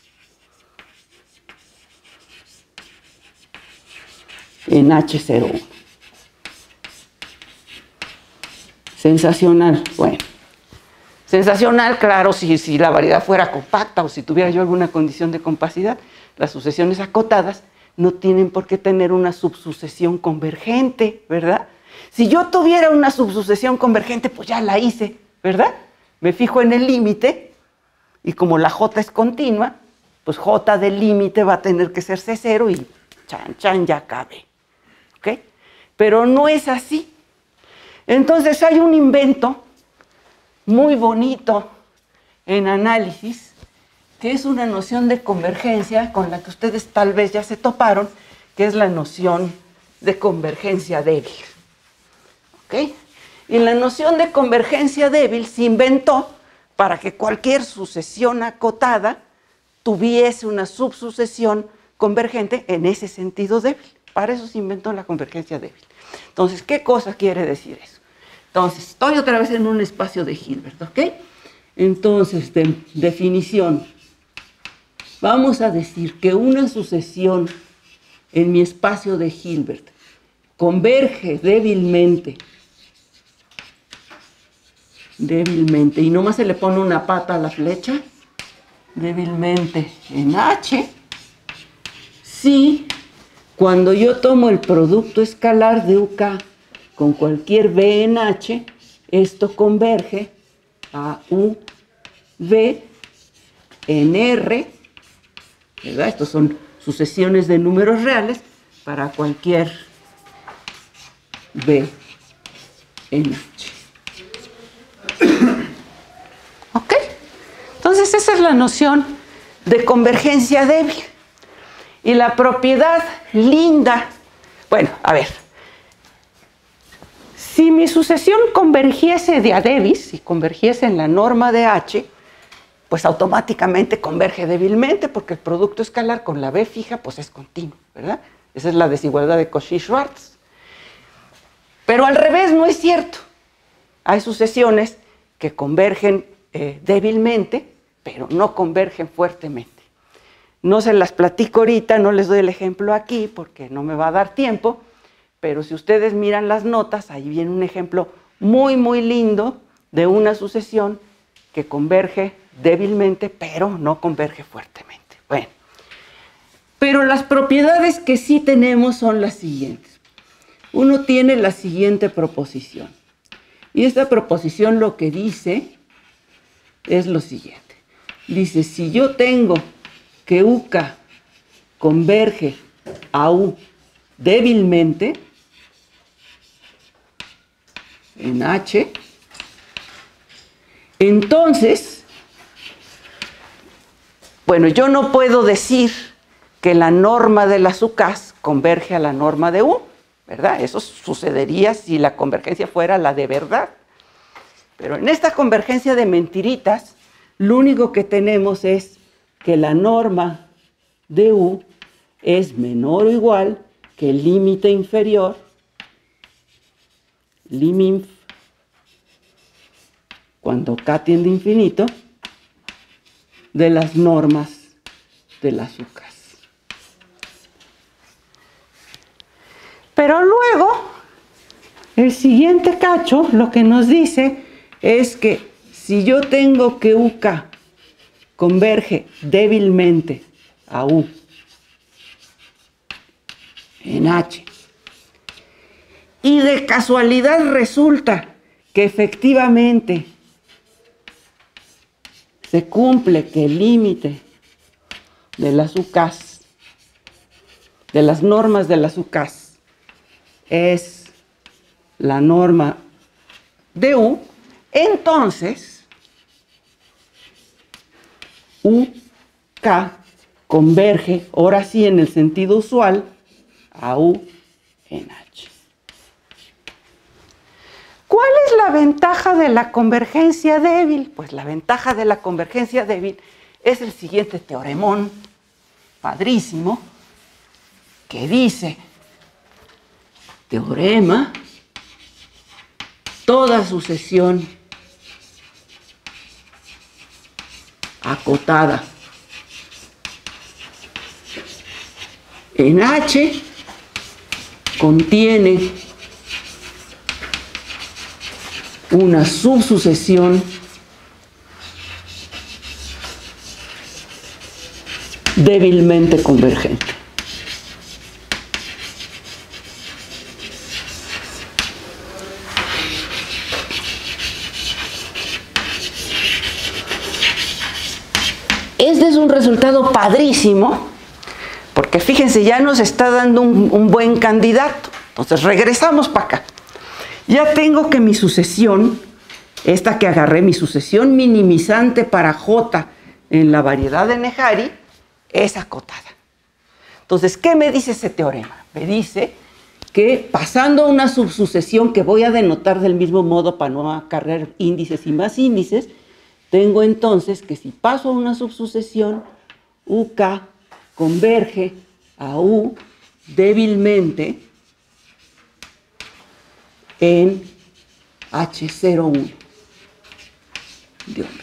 en H cero uno. Sensacional. Bueno, Sensacional, claro, si, si la variedad fuera compacta o si tuviera yo alguna condición de compacidad. Las sucesiones acotadas no tienen por qué tener una subsucesión convergente, ¿verdad? Si yo tuviera una subsucesión convergente, pues ya la hice, ¿verdad? Me fijo en el límite y como la J es continua, pues J del límite va a tener que ser C cero y chan, chan, ya cabe, ¿ok? Pero no es así. Entonces hay un invento muy bonito en análisis, que es una noción de convergencia con la que ustedes tal vez ya se toparon, que es la noción de convergencia débil. ¿Ok? Y la noción de convergencia débil se inventó para que cualquier sucesión acotada tuviese una subsucesión convergente en ese sentido débil. Para eso se inventó la convergencia débil. Entonces, ¿qué cosa quiere decir eso? Entonces, estoy otra vez en un espacio de Hilbert, ¿ok? Entonces, de definición. Vamos a decir que una sucesión en mi espacio de Hilbert converge débilmente, débilmente, y nomás se le pone una pata a la flecha, débilmente en H, si cuando yo tomo el producto escalar de U K con cualquier B en H, esto converge a U V en R, ¿verdad? Estos son sucesiones de números reales para cualquier B en H. ¿Ok? Entonces esa es la noción de convergencia débil. Y la propiedad linda, bueno, a ver, si mi sucesión convergiese de a Davis, si convergiese en la norma de H, pues automáticamente converge débilmente porque el producto escalar con la B fija pues es continuo, ¿verdad? Esa es la desigualdad de Cauchy-Schwarz. Pero al revés no es cierto. Hay sucesiones que convergen eh, débilmente, pero no convergen fuertemente. No se las platico ahorita, no les doy el ejemplo aquí porque no me va a dar tiempo, pero si ustedes miran las notas, ahí viene un ejemplo muy, muy lindo de una sucesión que converge débilmente, pero no converge fuertemente. Bueno, pero las propiedades que sí tenemos son las siguientes. Uno tiene la siguiente proposición, y esta proposición lo que dice es lo siguiente. Dice, si yo tengo que U K converge a U débilmente en H, entonces, bueno, yo no puedo decir que la norma de las U Ks converge a la norma de U, ¿verdad? Eso sucedería si la convergencia fuera la de verdad. Pero en esta convergencia de mentiritas, lo único que tenemos es que la norma de U es menor o igual que el límite inferior, liminf, cuando K tiende a infinito, de las normas de las U Ks. Pero luego, el siguiente cacho lo que nos dice es que si yo tengo que U K converge débilmente a U en H, y de casualidad resulta que efectivamente se cumple que el límite de las U Ks, de las normas de las U Ks, es la norma de U, entonces U K converge, ahora sí en el sentido usual, a U en H. ¿Cuál es la ventaja de la convergencia débil? Pues la ventaja de la convergencia débil es el siguiente teoremón padrísimo que dice, teorema, toda sucesión acotada en H contiene una subsucesión débilmente convergente. Este es un resultado padrísimo, porque fíjense, ya nos está dando un, un buen candidato. Entonces regresamos para acá. Ya tengo que mi sucesión, esta que agarré, mi sucesión minimizante para J en la variedad de Neharie, es acotada. Entonces, ¿qué me dice ese teorema? Me dice que pasando a una subsucesión que voy a denotar del mismo modo para no acarrear índices y más índices, tengo entonces que si paso a una subsucesión, U K converge a U débilmente en H cero uno de omega.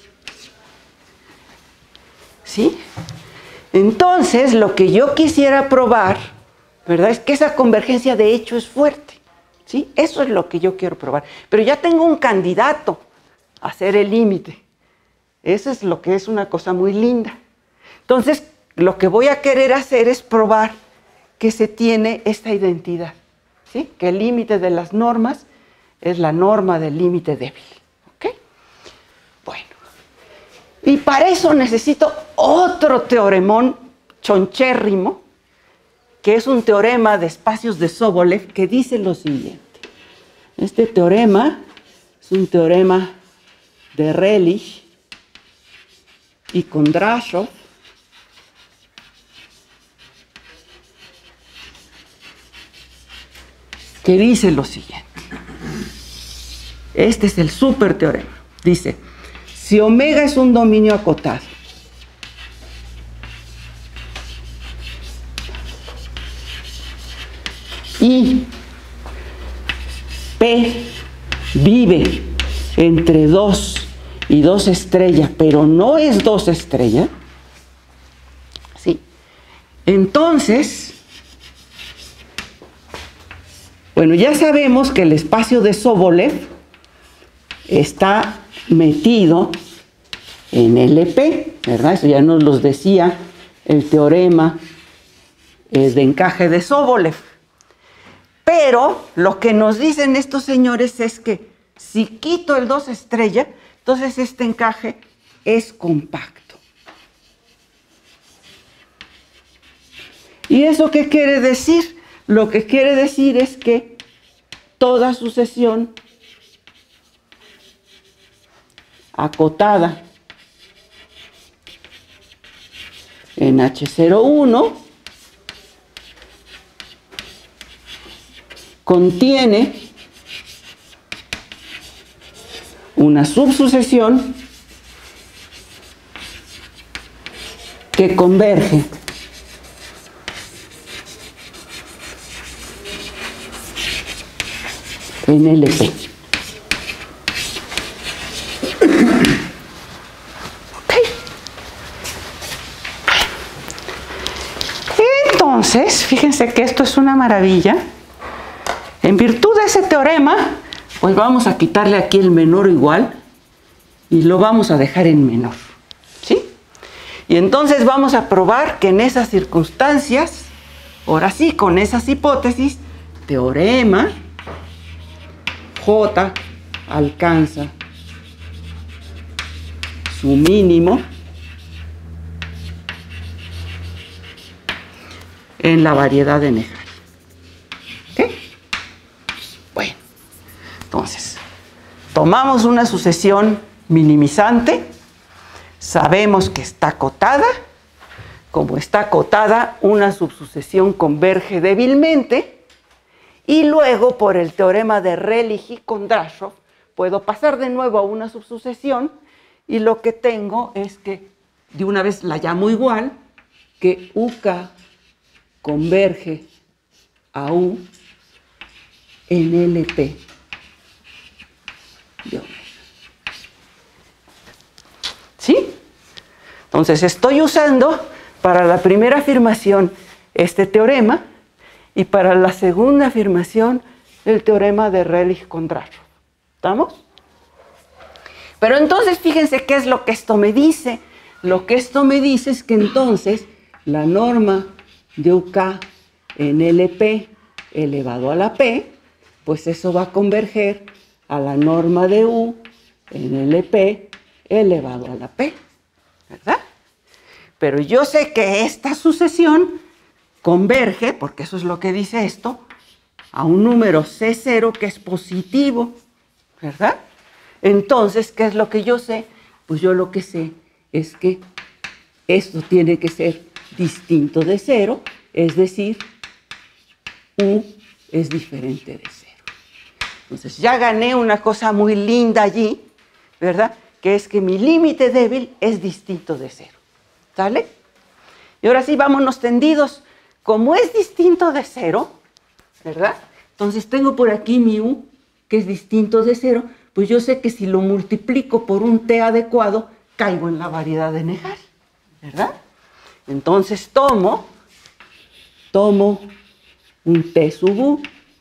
¿Sí? Entonces, lo que yo quisiera probar, ¿verdad?, es que esa convergencia de hecho es fuerte. ¿Sí? Eso es lo que yo quiero probar. Pero ya tengo un candidato a hacer el límite. Eso es lo que es una cosa muy linda. Entonces, lo que voy a querer hacer es probar que se tiene esta identidad, ¿sí? Que el límite de las normas es la norma del límite débil. ¿Ok? Bueno. Y para eso necesito otro teoremón chonchérrimo, que es un teorema de espacios de Sobolev, que dice lo siguiente. Este teorema es un teorema de Relish y Kondrashov, que dice lo siguiente. Este es el super teorema. Dice, si omega es un dominio acotado, y P vive entre dos y dos estrellas, pero no es dos estrellas, ¿sí? Entonces, bueno, ya sabemos que el espacio de Sobolev está metido en L P, ¿verdad? Eso ya nos los decía el teorema eh, de encaje de Sobolev. Pero lo que nos dicen estos señores es que si quito el dos estrella, entonces este encaje es compacto. ¿Y eso qué quiere decir? Lo que quiere decir es que toda sucesión acotada en H cero uno contiene una subsucesión que converge en L P. Entonces, fíjense que esto es una maravilla. En virtud de ese teorema, pues vamos a quitarle aquí el menor igual y lo vamos a dejar en menor, ¿sí? Y entonces vamos a probar que en esas circunstancias, ahora sí, con esas hipótesis, teorema J alcanza su mínimo en la variedad de Neharie. ¿Ok? Bueno, entonces, tomamos una sucesión minimizante, sabemos que está acotada, como está acotada, una subsucesión converge débilmente, y luego, por el teorema de Relish y Kondrashov, puedo pasar de nuevo a una subsucesión, y lo que tengo es que, de una vez la llamo igual, que U K converge a U en L P de omega. ¿Sí? Entonces estoy usando para la primera afirmación este teorema y para la segunda afirmación el teorema de Relish-Kondrashov. ¿Estamos? Pero entonces fíjense qué es lo que esto me dice. lo que esto me dice es que entonces la norma de U K en L P elevado a la P, pues eso va a converger a la norma de U en L P elevado a la P, ¿verdad? Pero yo sé que esta sucesión converge, porque eso es lo que dice esto, a un número C cero que es positivo, ¿verdad? Entonces, ¿qué es lo que yo sé? Pues yo lo que sé es que esto tiene que ser distinto de cero, es decir, U es diferente de cero. Entonces, ya gané una cosa muy linda allí, ¿verdad? Que es que mi límite débil es distinto de cero. ¿Sale? Y ahora sí, vámonos tendidos. Como es distinto de cero, ¿verdad? Entonces tengo por aquí mi U, que es distinto de cero, pues yo sé que si lo multiplico por un T adecuado, caigo en la variedad de Nehaри, ¿verdad? Entonces tomo, tomo un T sub U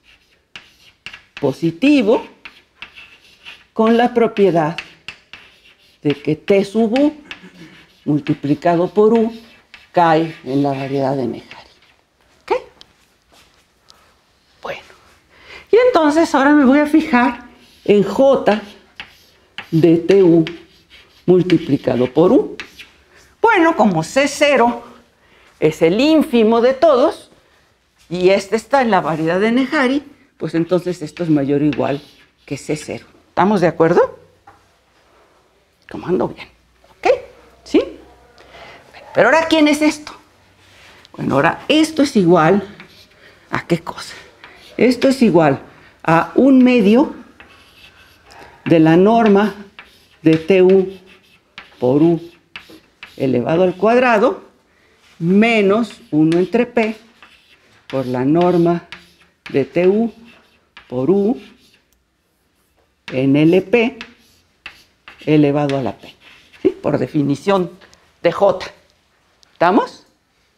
positivo con la propiedad de que T sub U multiplicado por U cae en la variedad de Nehaри. ¿Ok? Bueno. Y entonces ahora me voy a fijar en J de T U multiplicado por U. Bueno, como C cero es el ínfimo de todos y este está en la variedad de Nehaри, pues entonces esto es mayor o igual que C cero. ¿Estamos de acuerdo? Como ando bien. ¿Ok? ¿Sí? Pero ahora, ¿quién es esto? Bueno, ahora esto es igual ¿a qué cosa? Esto es igual a un medio de la norma de T U por U elevado al cuadrado menos uno entre P por la norma de T U por U en L P elevado a la P. ¿Sí? Por definición de J. ¿Estamos?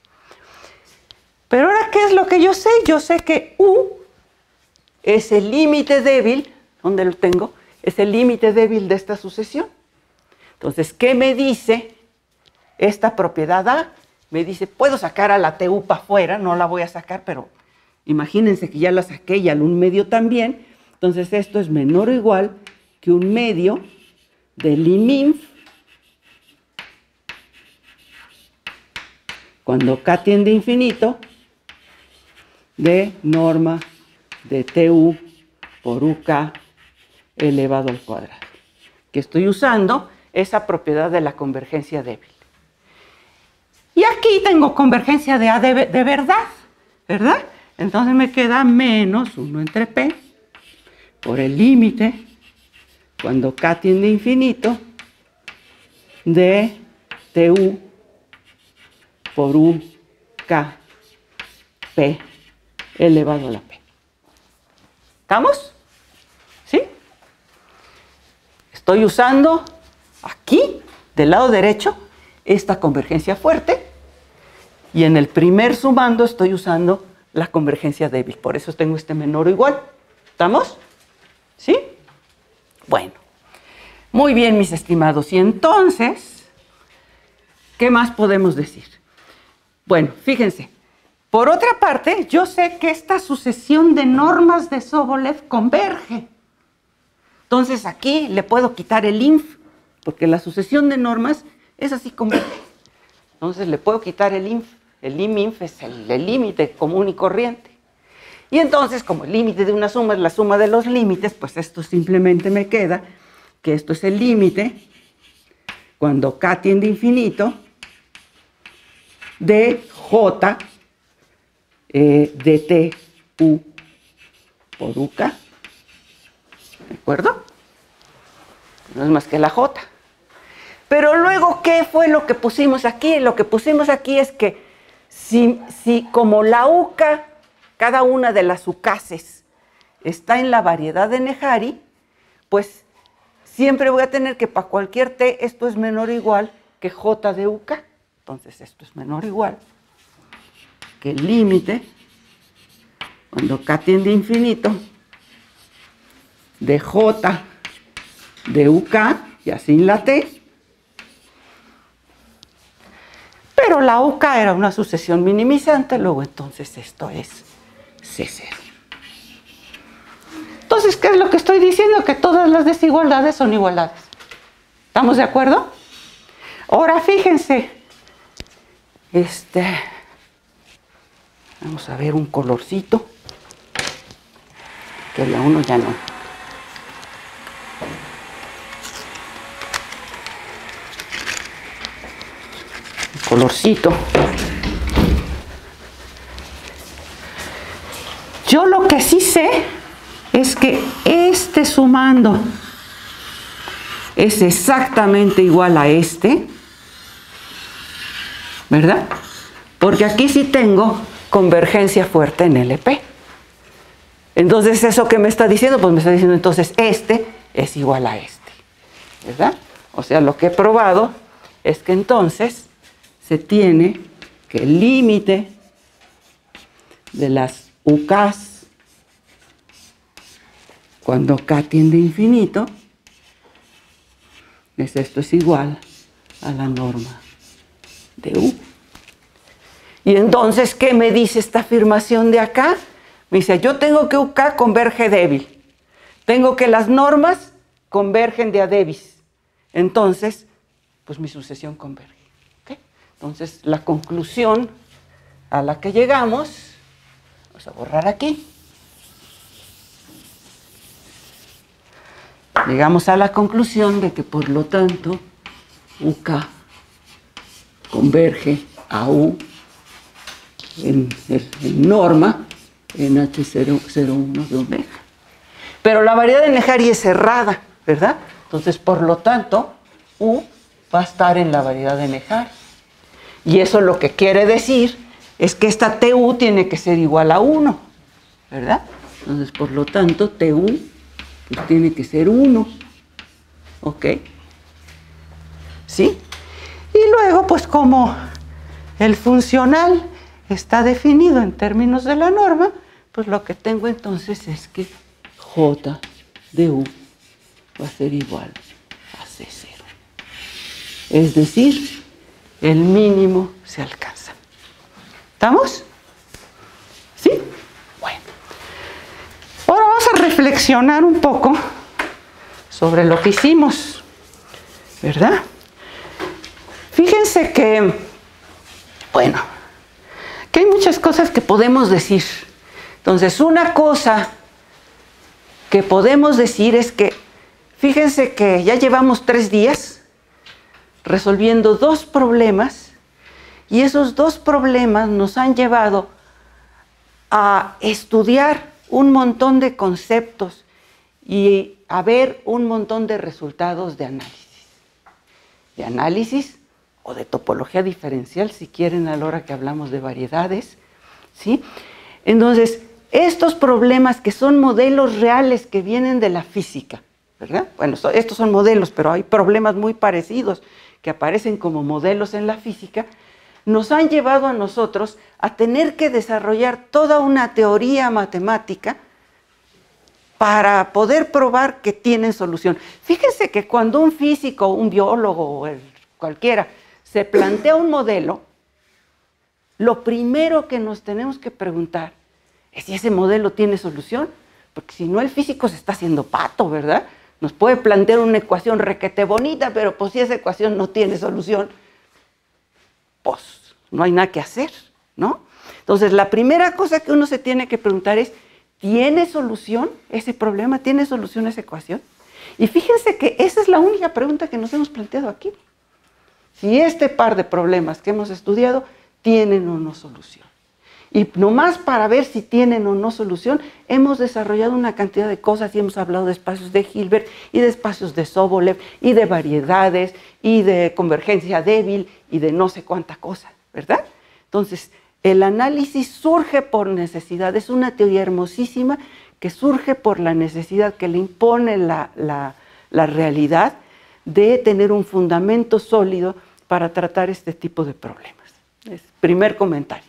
Pero ahora, ¿qué es lo que yo sé? Yo sé que U es el límite débil, ¿dónde lo tengo? Es el límite débil de esta sucesión. Entonces, ¿qué me dice esta propiedad A? Me dice, puedo sacar a la T U para afuera, no la voy a sacar, pero imagínense que ya la saqué y al un medio también. Entonces, esto es menor o igual que un medio del liminf cuando K tiende a infinito de norma de T U por U K elevado al cuadrado. Que estoy usando esa propiedad de la convergencia débil. Y aquí tengo convergencia de A de, de verdad, ¿verdad? Entonces me queda menos uno entre P por el límite cuando K tiende a infinito de T U por U K P elevado a la P. ¿Estamos? ¿Sí? Estoy usando aquí, del lado derecho, esta convergencia fuerte y en el primer sumando estoy usando la convergencia débil. Por eso tengo este menor o igual. ¿Estamos? ¿Sí? Bueno. Muy bien, mis estimados. Y entonces, ¿qué más podemos decir? Bueno, fíjense. Por otra parte, yo sé que esta sucesión de normas de Sobolev converge. Entonces aquí le puedo quitar el inf, porque la sucesión de normas es así converge. Entonces le puedo quitar el inf. El lim-inf es el límite común y corriente. Y entonces, como el límite de una suma es la suma de los límites, pues esto simplemente me queda que esto es el límite cuando K tiende a infinito de J eh, de T U por U K. ¿De acuerdo? No es más que la J. Pero luego, ¿qué fue lo que pusimos aquí? Lo que pusimos aquí es que si, si como la U K, cada una de las ucases está en la variedad de Neharí, pues siempre voy a tener que para cualquier T esto es menor o igual que J de U K. Entonces esto es menor o igual que el límite cuando K tiende a infinito de J de U K, ya sin la T, la U K era una sucesión minimizante, luego entonces esto es C cero. Entonces, ¿qué es lo que estoy diciendo? Que todas las desigualdades son igualdades. ¿Estamos de acuerdo? Ahora fíjense, este, vamos a ver un colorcito, que la uno ya no. Un colorcito. Yo lo que sí sé es que este sumando es exactamente igual a este, ¿verdad? Porque aquí sí tengo convergencia fuerte en L P. Entonces, ¿eso qué me está diciendo? Pues me está diciendo entonces este es igual a este, ¿verdad? O sea, lo que he probado es que entonces se tiene que el límite de las U Ks cuando K tiende a infinito es esto es igual a la norma de U. Y entonces, ¿qué me dice esta afirmación de acá? Me dice, yo tengo que U K converge débil. Tengo que las normas convergen de a debis. Entonces, pues mi sucesión converge. ¿Okay? Entonces, la conclusión a la que llegamos, vamos a borrar aquí. Llegamos a la conclusión de que, por lo tanto, U K converge a U en, en norma en H cero cero uno de omega. Pero la variedad de Néjari es cerrada, ¿verdad? Entonces, por lo tanto, U va a estar en la variedad de Néjari. Y eso lo que quiere decir es que esta T U tiene que ser igual a uno, ¿verdad? Entonces, por lo tanto, T U pues tiene que ser uno, ¿ok? ¿Sí? Y luego, pues como el funcional está definido en términos de la norma, pues lo que tengo entonces es que J de U va a ser igual a C cero. Es decir, el mínimo se alcanza. ¿Estamos? ¿Sí? Bueno. Ahora vamos a reflexionar un poco sobre lo que hicimos, ¿verdad? Fíjense que, bueno, que hay muchas cosas que podemos decir. Entonces, una cosa que podemos decir es que, fíjense que ya llevamos tres días resolviendo dos problemas y esos dos problemas nos han llevado a estudiar un montón de conceptos y a ver un montón de resultados de análisis. De análisis o de topología diferencial, si quieren, a la hora que hablamos de variedades, ¿sí? Entonces, estos problemas que son modelos reales que vienen de la física, ¿verdad? Bueno, estos son modelos, pero hay problemas muy parecidos que aparecen como modelos en la física, nos han llevado a nosotros a tener que desarrollar toda una teoría matemática para poder probar que tienen solución. Fíjense que cuando un físico, un biólogo o el, cualquiera se plantea un modelo, lo primero que nos tenemos que preguntar es si ese modelo tiene solución, porque si no el físico se está haciendo pato, ¿verdad? Nos puede plantear una ecuación requete bonita, pero pues si esa ecuación no tiene solución, pues no hay nada que hacer, ¿no? Entonces, la primera cosa que uno se tiene que preguntar es, ¿tiene solución ese problema? ¿Tiene solución esa ecuación? Y fíjense que esa es la única pregunta que nos hemos planteado aquí. Si este par de problemas que hemos estudiado tienen o no solución. Y nomás para ver si tienen o no solución, hemos desarrollado una cantidad de cosas y hemos hablado de espacios de Hilbert y de espacios de Sobolev y de variedades y de convergencia débil y de no sé cuánta cosa, ¿verdad? Entonces, el análisis surge por necesidad, es una teoría hermosísima que surge por la necesidad que le impone la, la, la realidad de tener un fundamento sólido para tratar este tipo de problemas. Es primer comentario.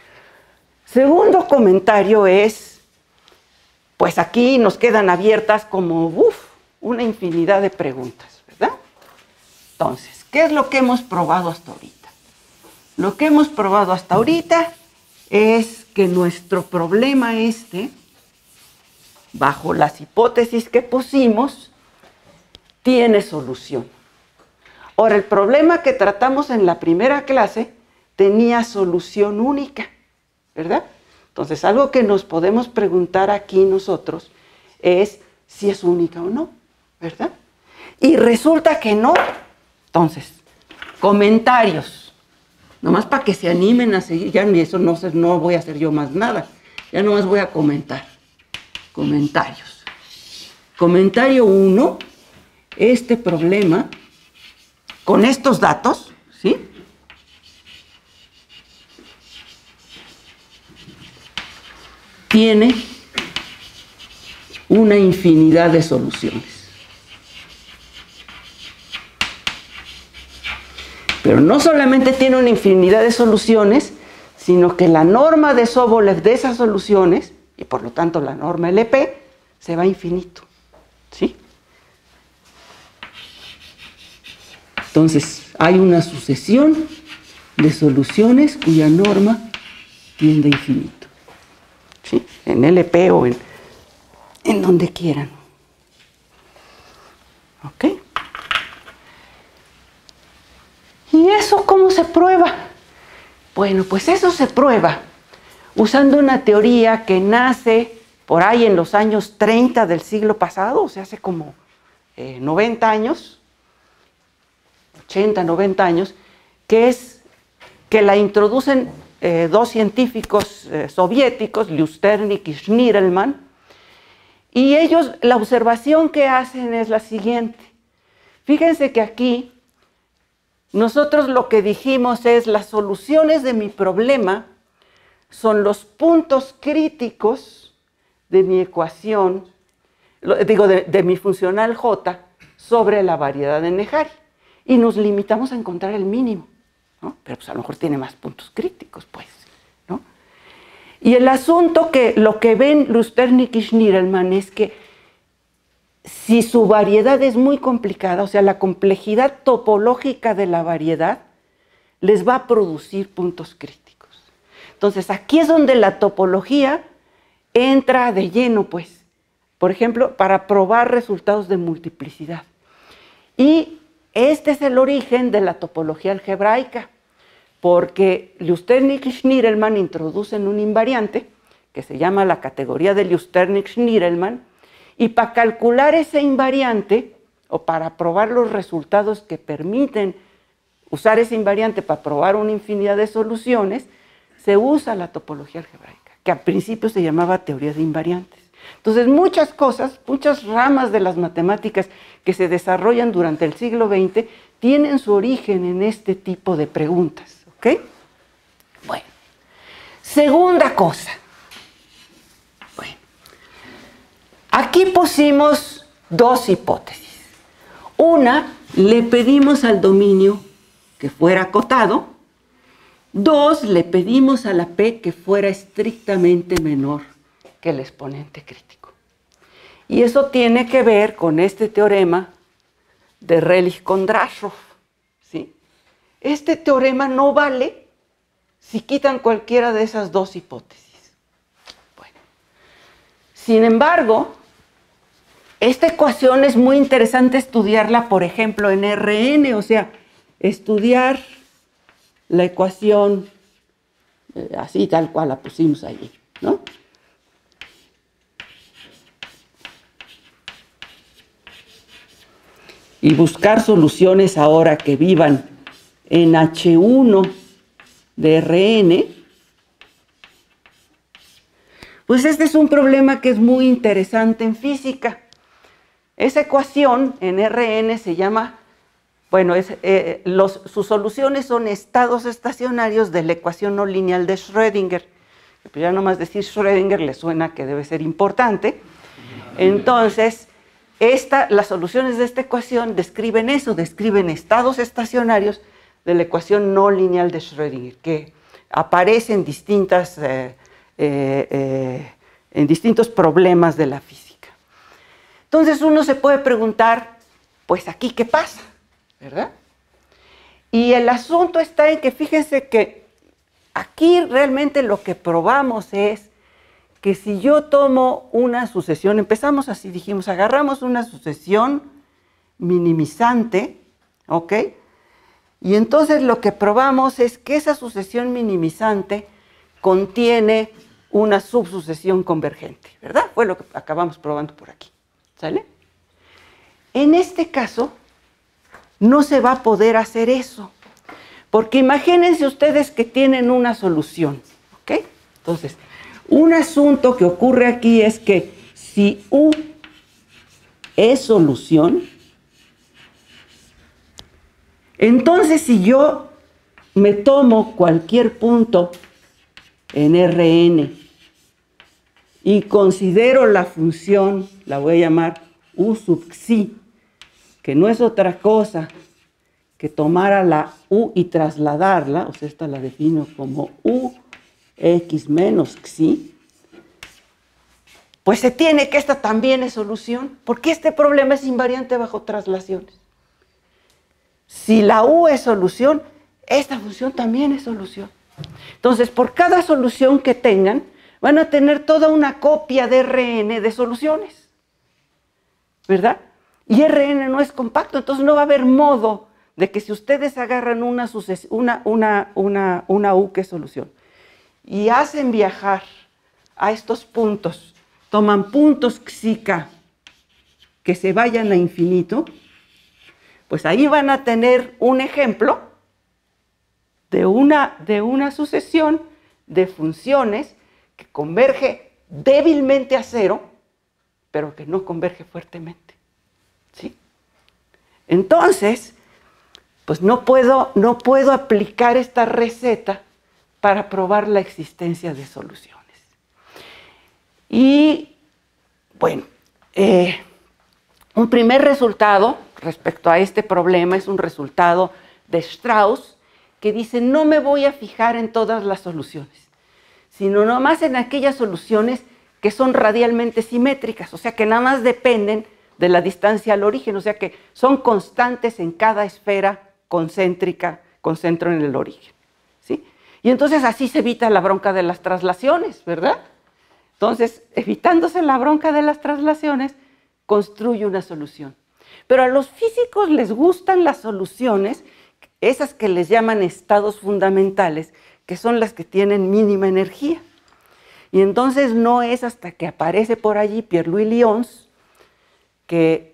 Segundo comentario es, pues aquí nos quedan abiertas como, uff, una infinidad de preguntas, ¿verdad? Entonces, ¿qué es lo que hemos probado hasta ahorita? lo que hemos probado hasta ahorita es que nuestro problema este, bajo las hipótesis que pusimos, tiene solución. Ahora, el problema que tratamos en la primera clase tenía solución única, ¿verdad? Entonces, algo que nos podemos preguntar aquí nosotros es si es única o no, ¿verdad? Y resulta que no. Entonces, comentarios. Nomás para que se animen a seguir, ya ni eso no, no voy a hacer yo más nada. Ya nomás voy a comentar. Comentarios. Comentario uno, este problema, con estos datos, ¿sí? Tiene una infinidad de soluciones. Pero no solamente tiene una infinidad de soluciones, sino que la norma de Sobolev de esas soluciones, y por lo tanto la norma L P, se va a infinito, ¿sí? Entonces, hay una sucesión de soluciones cuya norma tiende a infinito, ¿sí? En L P o en, en donde quieran. ¿Ok? ¿Y eso cómo se prueba? Bueno, pues eso se prueba usando una teoría que nace por ahí en los años treinta del siglo pasado, o sea, hace como eh, noventa años, ochenta, noventa años, que es que la introducen eh, dos científicos eh, soviéticos, Lyusternik y Schnirelmann, y ellos, la observación que hacen es la siguiente. Fíjense que aquí nosotros lo que dijimos es las soluciones de mi problema son los puntos críticos de mi ecuación, digo, de, de mi funcional J sobre la variedad de Nehaри. Y nos limitamos a encontrar el mínimo, ¿no? Pero pues a lo mejor tiene más puntos críticos, pues, ¿no? Y el asunto que lo que ven Lyusternik y Schnirelmann es que si su variedad es muy complicada, o sea, la complejidad topológica de la variedad les va a producir puntos críticos. Entonces, aquí es donde la topología entra de lleno, pues, por ejemplo, para probar resultados de multiplicidad. Y este es el origen de la topología algebraica, porque Lyusternik y Schnirelmann introducen un invariante que se llama la categoría de Lyusternik-Schnirelmann, y para calcular ese invariante, o para probar los resultados que permiten usar ese invariante para probar una infinidad de soluciones, se usa la topología algebraica, que al principio se llamaba teoría de invariantes. Entonces, muchas cosas, muchas ramas de las matemáticas que se desarrollan durante el siglo veinte tienen su origen en este tipo de preguntas, ¿ok? Bueno, segunda cosa. Bueno, aquí pusimos dos hipótesis. Una, le pedimos al dominio que fuera acotado. Dos, le pedimos a la P que fuera estrictamente menor que el exponente crítico. Y eso tiene que ver con este teorema de Rellich-Kondrashov, ¿sí? Este teorema no vale si quitan cualquiera de esas dos hipótesis. Bueno, sin embargo, esta ecuación es muy interesante estudiarla, por ejemplo, en R N, o sea, estudiar la ecuación eh, así tal cual la pusimos allí, ¿no? Y buscar soluciones ahora que vivan en H uno de R N, pues este es un problema que es muy interesante en física. Esa ecuación en R N se llama, bueno, es, eh, los, sus soluciones son estados estacionarios de la ecuación no lineal de Schrödinger. Pues ya nomás decir Schrödinger le suena que debe ser importante. Entonces, esta, las soluciones de esta ecuación describen eso, describen estados estacionarios de la ecuación no lineal de Schrödinger, que aparecen distintas, eh, eh, eh, en distintos problemas de la física. Entonces uno se puede preguntar, pues aquí, ¿qué pasa? ¿Verdad? Y el asunto está en que fíjense que aquí realmente lo que probamos es que si yo tomo una sucesión, empezamos así, dijimos, agarramos una sucesión minimizante, ¿ok? Y entonces lo que probamos es que esa sucesión minimizante contiene una subsucesión convergente, ¿verdad? Fue lo que acabamos probando por aquí, ¿sale? En este caso, no se va a poder hacer eso, porque imagínense ustedes que tienen una solución, ¿ok? Entonces, un asunto que ocurre aquí es que si U es solución, entonces si yo me tomo cualquier punto en R N y considero la función, la voy a llamar U sub xi, que no es otra cosa que tomar a la U y trasladarla, o sea, esta la defino como U x menos xi, pues se tiene que esta también es solución, porque este problema es invariante bajo traslaciones. Si la U es solución, esta función también es solución. Entonces, por cada solución que tengan, van a tener toda una copia de R N de soluciones, ¿verdad? Y R N no es compacto, entonces no va a haber modo de que si ustedes agarran una, una, una, una, una U que es solución y hacen viajar a estos puntos, toman puntos xi-K que se vayan a infinito, pues ahí van a tener un ejemplo de una, de una sucesión de funciones que converge débilmente a cero, pero que no converge fuertemente, ¿sí? Entonces, pues no puedo, no puedo aplicar esta receta para probar la existencia de soluciones. Y, bueno, eh, un primer resultado respecto a este problema es un resultado de Strauss, que dice, no me voy a fijar en todas las soluciones, sino nomás en aquellas soluciones que son radialmente simétricas, o sea, que nada más dependen de la distancia al origen, o sea, que son constantes en cada esfera concéntrica, con centro en el origen, ¿sí? Y entonces así se evita la bronca de las traslaciones, ¿verdad? Entonces, evitándose la bronca de las traslaciones, construye una solución. Pero a los físicos les gustan las soluciones, esas que les llaman estados fundamentales, que son las que tienen mínima energía. Y entonces no es hasta que aparece por allí Pierre-Louis Lyons, que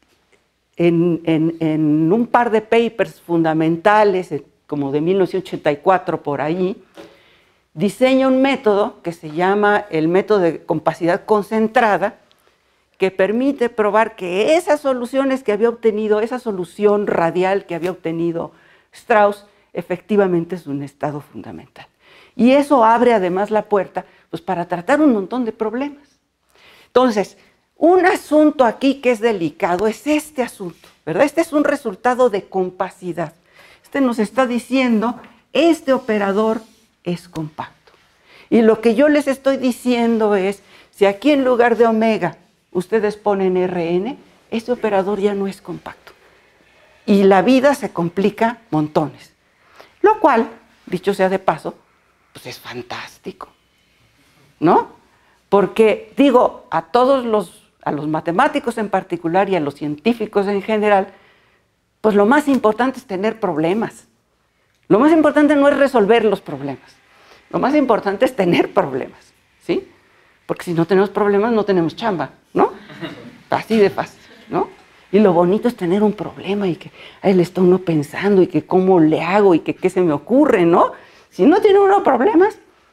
en, en, en un par de papers fundamentales, como de mil novecientos ochenta y cuatro por ahí, diseña un método que se llama el método de compacidad concentrada, que permite probar que esas soluciones que había obtenido, esa solución radial que había obtenido Strauss, efectivamente es un estado fundamental. Y eso abre además la puerta pues, para tratar un montón de problemas. Entonces, un asunto aquí que es delicado es este asunto, ¿verdad? Este es un resultado de compacidad. Este nos está diciendo, este operador es compacto. Y lo que yo les estoy diciendo es, si aquí en lugar de omega ustedes ponen R N, este operador ya no es compacto. Y la vida se complica montones. Lo cual, dicho sea de paso, pues es fantástico, ¿no? Porque, digo, a todos los, a los matemáticos en particular y a los científicos en general, pues lo más importante es tener problemas. Lo más importante no es resolver los problemas. Lo más importante es tener problemas, ¿sí? Porque si no tenemos problemas, no tenemos chamba, ¿no? Así de fácil, ¿no? Y lo bonito es tener un problema y que ahí le está uno pensando y que cómo le hago y que qué se me ocurre, ¿no? Si no tiene uno problemas,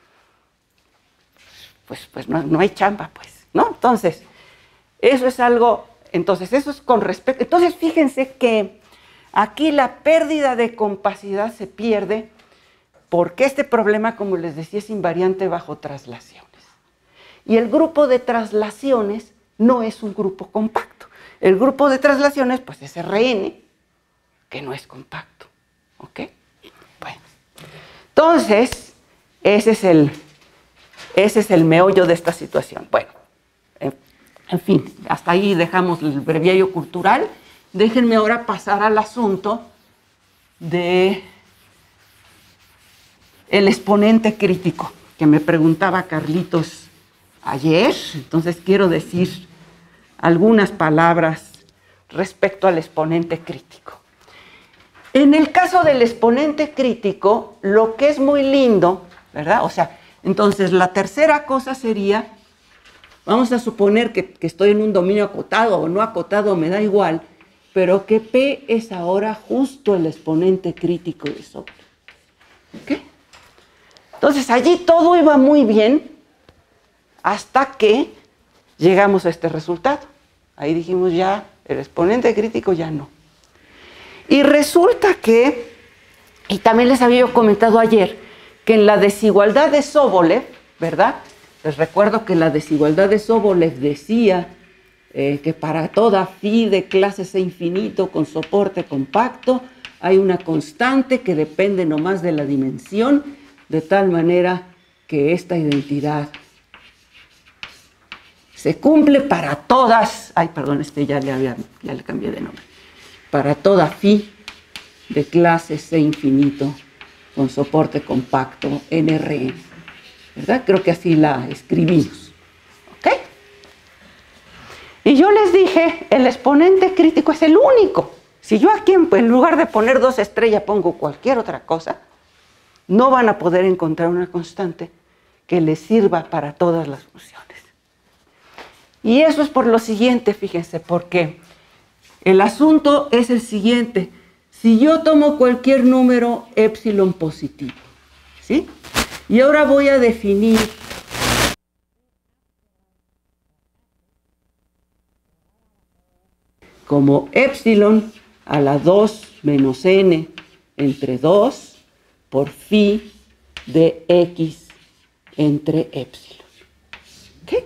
pues, pues no, no hay chamba, pues, ¿no? Entonces, eso es algo, entonces, eso es con respecto, entonces fíjense que aquí la pérdida de compacidad se pierde porque este problema, como les decía, es invariante bajo traslaciones. Y el grupo de traslaciones no es un grupo compacto. El grupo de traslaciones, pues es R N, que no es compacto, ¿ok? Bueno, entonces, ese es el, ese es el meollo de esta situación. Bueno, en, en fin, hasta ahí dejamos el breviario cultural. Déjenme ahora pasar al asunto de el exponente crítico, que me preguntaba Carlitos ayer. Entonces quiero decir algunas palabras respecto al exponente crítico. En el caso del exponente crítico, lo que es muy lindo, ¿verdad? O sea, entonces la tercera cosa sería, vamos a suponer que, que estoy en un dominio acotado o no acotado, me da igual, pero que P es ahora justo el exponente crítico de sobre. ¿Ok? Entonces allí todo iba muy bien hasta que llegamos a este resultado. Ahí dijimos ya, el exponente crítico ya no. Y resulta que, y también les había comentado ayer, que en la desigualdad de Sobolev, ¿verdad? Les recuerdo que la desigualdad de Sobolev decía eh, que para toda phi de clase C infinito con soporte compacto hay una constante que depende nomás de la dimensión, de tal manera que esta identidad se cumple para todas, ay, perdón, este ya le, había, ya le cambié de nombre, para toda phi de clase C infinito con soporte compacto en R N, ¿verdad? Creo que así la escribimos, ¿ok? Y yo les dije, el exponente crítico es el único. Si yo aquí en lugar de poner dos estrellas pongo cualquier otra cosa, no van a poder encontrar una constante que les sirva para todas las funciones. Y eso es por lo siguiente, fíjense, porque el asunto es el siguiente. Si yo tomo cualquier número epsilon positivo, ¿sí? Y ahora voy a definir como epsilon a la dos menos n entre dos por phi de x entre epsilon. ¿Ok?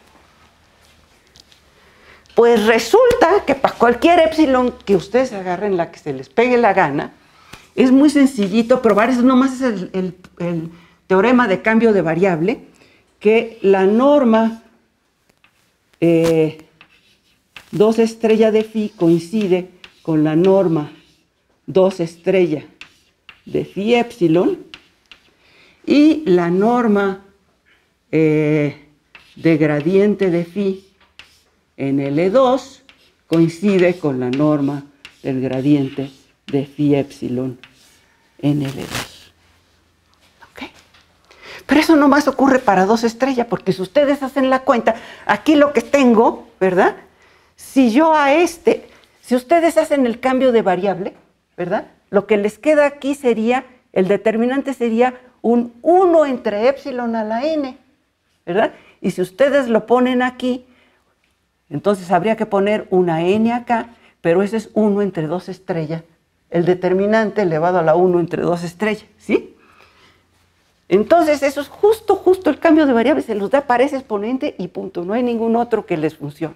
Pues resulta que para cualquier epsilon que ustedes agarren, la que se les pegue la gana, es muy sencillito probar, eso nomás es el, el, el teorema de cambio de variable, que la norma eh, dos estrella de phi coincide con la norma dos estrella de phi epsilon y la norma eh, de gradiente de phi en L dos coincide con la norma del gradiente de phi epsilon en L dos. ¿Ok? Pero eso nomás ocurre para dos estrellas, porque si ustedes hacen la cuenta, aquí lo que tengo, ¿verdad? Si yo a este, si ustedes hacen el cambio de variable, ¿verdad? Lo que les queda aquí sería, el determinante sería un uno entre epsilon a la n, ¿verdad? Y si ustedes lo ponen aquí, entonces habría que poner una n acá, pero ese es uno entre dos estrellas, el determinante elevado a la uno entre dos estrellas, ¿sí? Entonces eso es justo, justo el cambio de variable, se los da para ese exponente y punto, no hay ningún otro que les funcione.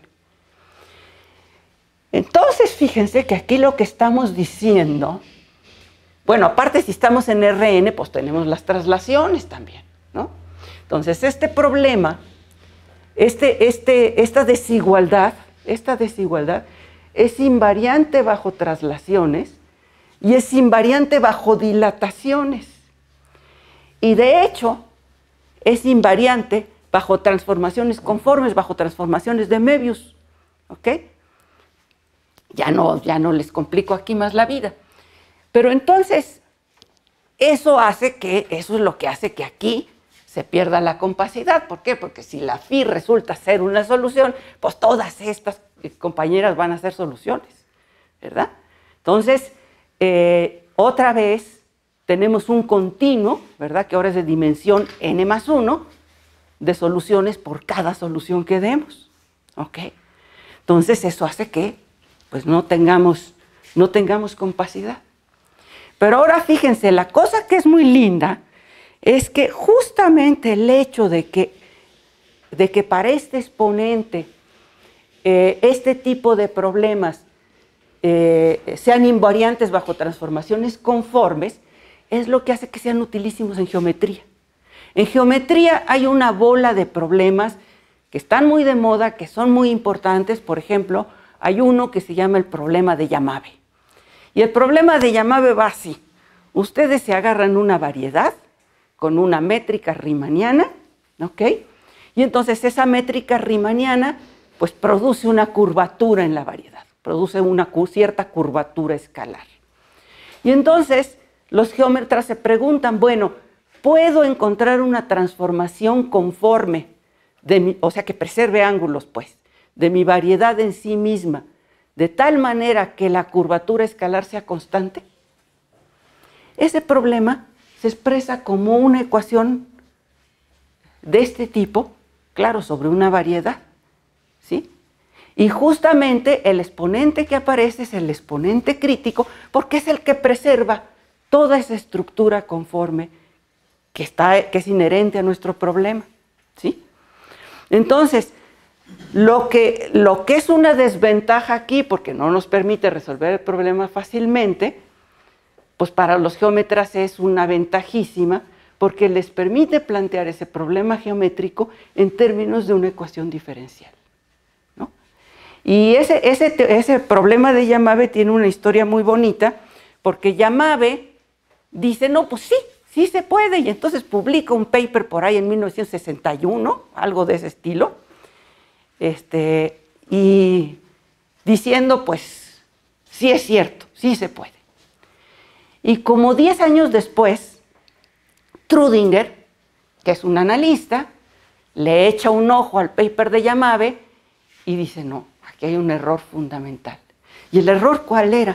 Entonces fíjense que aquí lo que estamos diciendo, bueno, aparte si estamos en R N, pues tenemos las traslaciones también, ¿no? Entonces este problema, este, este, esta desigualdad, esta desigualdad es invariante bajo traslaciones y es invariante bajo dilataciones. Y de hecho, es invariante bajo transformaciones conformes, bajo transformaciones de Möbius, ¿ok? Ya no, ya no les complico aquí más la vida. Pero entonces, eso hace que, eso es lo que hace que aquí se pierda la compacidad. ¿Por qué? Porque si la phi resulta ser una solución, pues todas estas compañeras van a ser soluciones, ¿verdad? Entonces, eh, otra vez tenemos un continuo, ¿verdad? Que ahora es de dimensión n más uno, de soluciones por cada solución que demos, ¿ok? Entonces, eso hace que pues no tengamos, no tengamos compacidad. Pero ahora fíjense, la cosa que es muy linda es que justamente el hecho de que, de que para este exponente eh, este tipo de problemas eh, sean invariantes bajo transformaciones conformes es lo que hace que sean utilísimos en geometría. En geometría hay una bola de problemas que están muy de moda, que son muy importantes. Por ejemplo, hay uno que se llama el problema de Yamabe. Y el problema de Yamabe va así. Ustedes se agarran una variedad con una métrica riemanniana, ¿ok? Y entonces esa métrica riemanniana pues produce una curvatura en la variedad, produce una cierta curvatura escalar. Y entonces los geómetras se preguntan, bueno, ¿puedo encontrar una transformación conforme, de mi, o sea, que preserve ángulos, pues, de mi variedad en sí misma, de tal manera que la curvatura escalar sea constante? Ese problema se expresa como una ecuación de este tipo, claro, sobre una variedad, ¿sí? Y justamente el exponente que aparece es el exponente crítico, porque es el que preserva toda esa estructura conforme que, está, que es inherente a nuestro problema, ¿sí? Entonces, lo que, lo que es una desventaja aquí, porque no nos permite resolver el problema fácilmente, pues para los geómetras es una ventajísima, porque les permite plantear ese problema geométrico en términos de una ecuación diferencial, ¿no? Y ese, ese, ese problema de Yamabe tiene una historia muy bonita, porque Yamabe dice, no, pues sí, sí se puede, y entonces publica un paper por ahí en mil novecientos sesenta y uno, algo de ese estilo, este, y diciendo, pues, sí es cierto, sí se puede. Y como diez años después, Trüdinger, que es un analista, le echa un ojo al paper de Yamabe y dice, no, aquí hay un error fundamental. ¿Y el error cuál era?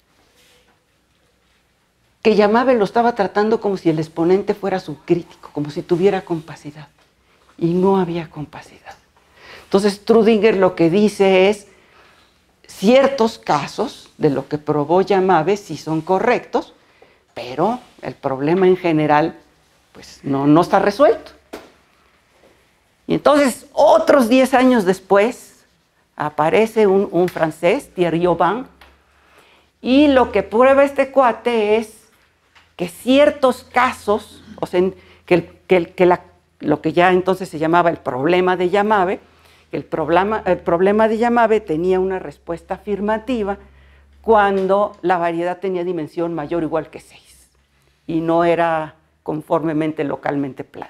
Que Yamabe lo estaba tratando como si el exponente fuera subcrítico, como si tuviera compacidad. Y no había compacidad. Entonces Trüdinger lo que dice es, ciertos casos de lo que probó Yamabe sí son correctos, pero el problema en general pues no, no está resuelto. Y entonces, otros diez años después, aparece un, un francés, Thierry Aubin, y lo que prueba este cuate es que ciertos casos, o sea, que, el, que, el, que la, lo que ya entonces se llamaba el problema de Yamabe, que el problema, el problema de Yamabe tenía una respuesta afirmativa cuando la variedad tenía dimensión mayor o igual que seis, y no era conformemente localmente plana.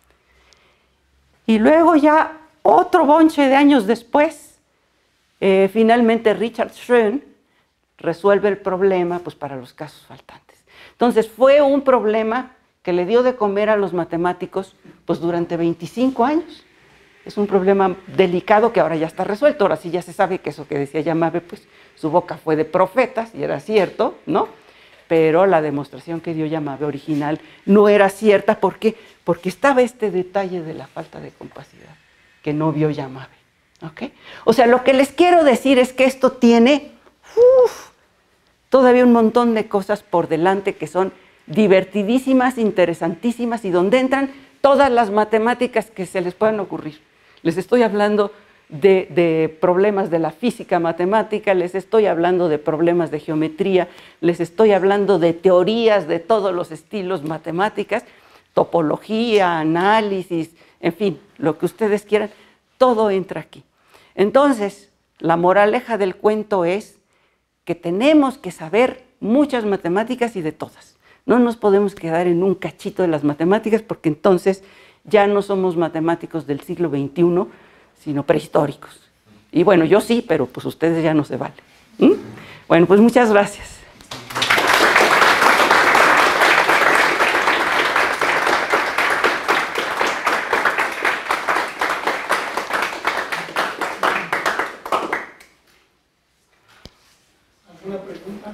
Y luego ya otro bonche de años después, eh, finalmente Richard Schoen resuelve el problema pues, para los casos faltantes. Entonces fue un problema que le dio de comer a los matemáticos pues, durante veinticinco años. Es un problema delicado que ahora ya está resuelto. Ahora sí ya se sabe que eso que decía Yamabe, pues su boca fue de profetas y era cierto, ¿no? Pero la demostración que dio Yamabe original no era cierta. ¿Por qué? Porque estaba este detalle de la falta de compacidad que no vio Yamabe. ¿Okay? O sea, lo que les quiero decir es que esto tiene uf, todavía un montón de cosas por delante que son divertidísimas, interesantísimas y donde entran todas las matemáticas que se les puedan ocurrir. Les estoy hablando De, de problemas de la física matemática, les estoy hablando de problemas de geometría, les estoy hablando de teorías de todos los estilos matemáticas, topología, análisis, en fin, lo que ustedes quieran, todo entra aquí. Entonces, la moraleja del cuento es que tenemos que saber muchas matemáticas y de todas. No nos podemos quedar en un cachito de las matemáticas porque entonces ya no somos matemáticos del siglo veintiuno, sino prehistóricos. Y bueno, yo sí, pero pues ustedes ya no se valen. ¿Mm? Bueno, pues muchas gracias. ¿Alguna pregunta?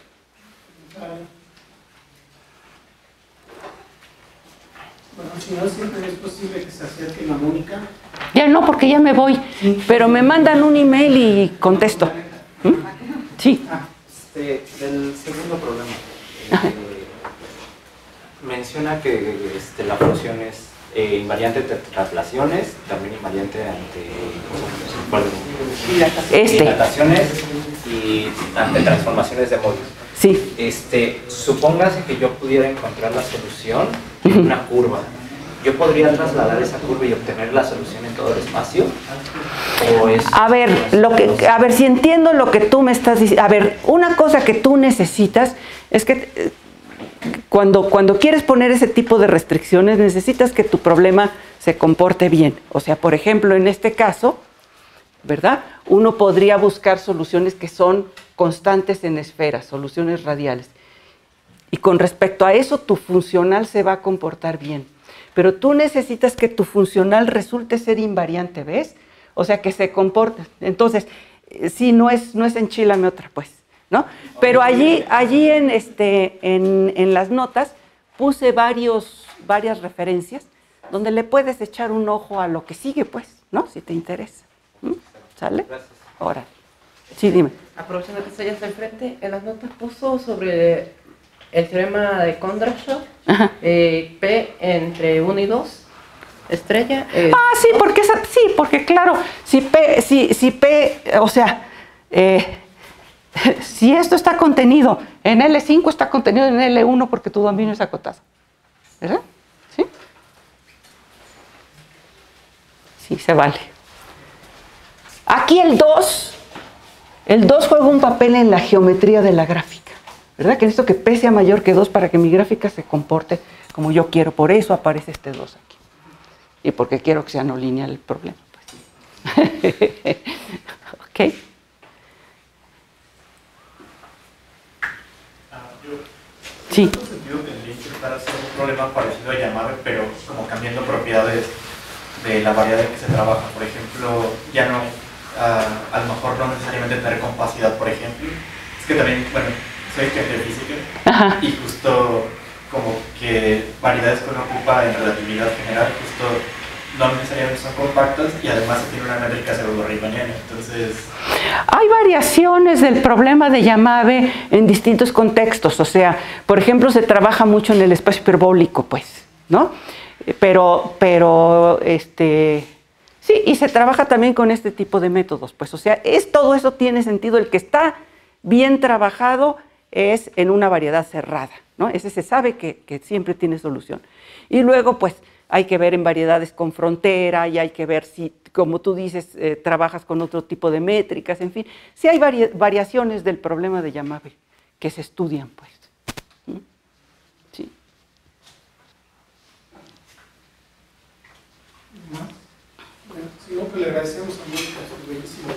Bueno, si no, siempre es posible que se acerque la Mónica. Ya no, porque ya me voy, pero me mandan un email y contesto. ¿Mm? Sí. Ah, este, del segundo problema. Eh, menciona que este, la función es eh, invariante ante traslaciones, también invariante ante este. dilataciones y ante transformaciones de módulos. Sí. Este, supóngase que yo pudiera encontrar la solución en una curva. ¿yo podría trasladar esa curva y obtener la solución en todo el espacio? ¿O es, a ver, lo que, a ver si entiendo lo que tú me estás diciendo. A ver, una cosa que tú necesitas es que eh, cuando, cuando quieres poner ese tipo de restricciones, necesitas que tu problema se comporte bien. O sea, por ejemplo, en este caso, ¿verdad? Uno podría buscar soluciones que son constantes en esferas, soluciones radiales. Y con respecto a eso, tu funcional se va a comportar bien. Pero tú necesitas que tu funcional resulte ser invariante, ¿ves? O sea, que se comporte. Entonces, sí, no es, no es enchilame otra, pues, ¿no? Pero allí, allí en, este, en, en las notas puse varios, varias referencias donde le puedes echar un ojo a lo que sigue, pues, ¿no? Si te interesa. ¿Mm? ¿Sale? Ahora. Sí, dime. Aprovechando que estoy hasta el frente, en las notas puso sobre el teorema de Kondrashov, eh, P entre uno y dos, estrella. Eh, ah, sí, porque esa, sí, porque claro, si P, si, si P, o sea, eh, si esto está contenido en L cinco, está contenido en L uno porque tu dominio es acotado. ¿Verdad? ¿Sí? Sí, se vale. Aquí el dos, el dos juega un papel en la geometría de la gráfica, ¿verdad? Que necesito que P sea mayor que dos para que mi gráfica se comporte como yo quiero. Por eso aparece este dos aquí. Y porque quiero que sea no lineal el problema. Pues. ¿Ok? Sí. ¿En qué sentido tendría que estar haciendo un problema parecido a Yamabe, pero como cambiando propiedades de la variedad en que se trabaja? Por ejemplo, ya no, uh, a lo mejor no necesariamente tener compacidad, por ejemplo. Es que también, bueno, soy estudiante de física. Ajá. Y justo como que variedades que uno ocupa en relatividad general, justo no necesariamente son compactas y además se tiene una métrica pseudo-riemanniana. Entonces, hay variaciones del problema de Yamabe en distintos contextos. O sea, por ejemplo, se trabaja mucho en el espacio hiperbólico, pues, ¿no? Pero, pero, este, sí, y se trabaja también con este tipo de métodos, pues, o sea, es, todo eso tiene sentido. El que está bien trabajado es en una variedad cerrada, ¿no? Ese se sabe que, que siempre tiene solución. Y luego, pues, hay que ver en variedades con frontera y hay que ver si, como tú dices, eh, trabajas con otro tipo de métricas, en fin. Sí hay vari variaciones del problema de Yamabe que se estudian, pues. ¿Mm? Sí. Bueno, si no, pues le agradecemos a Mónica por su bellísimo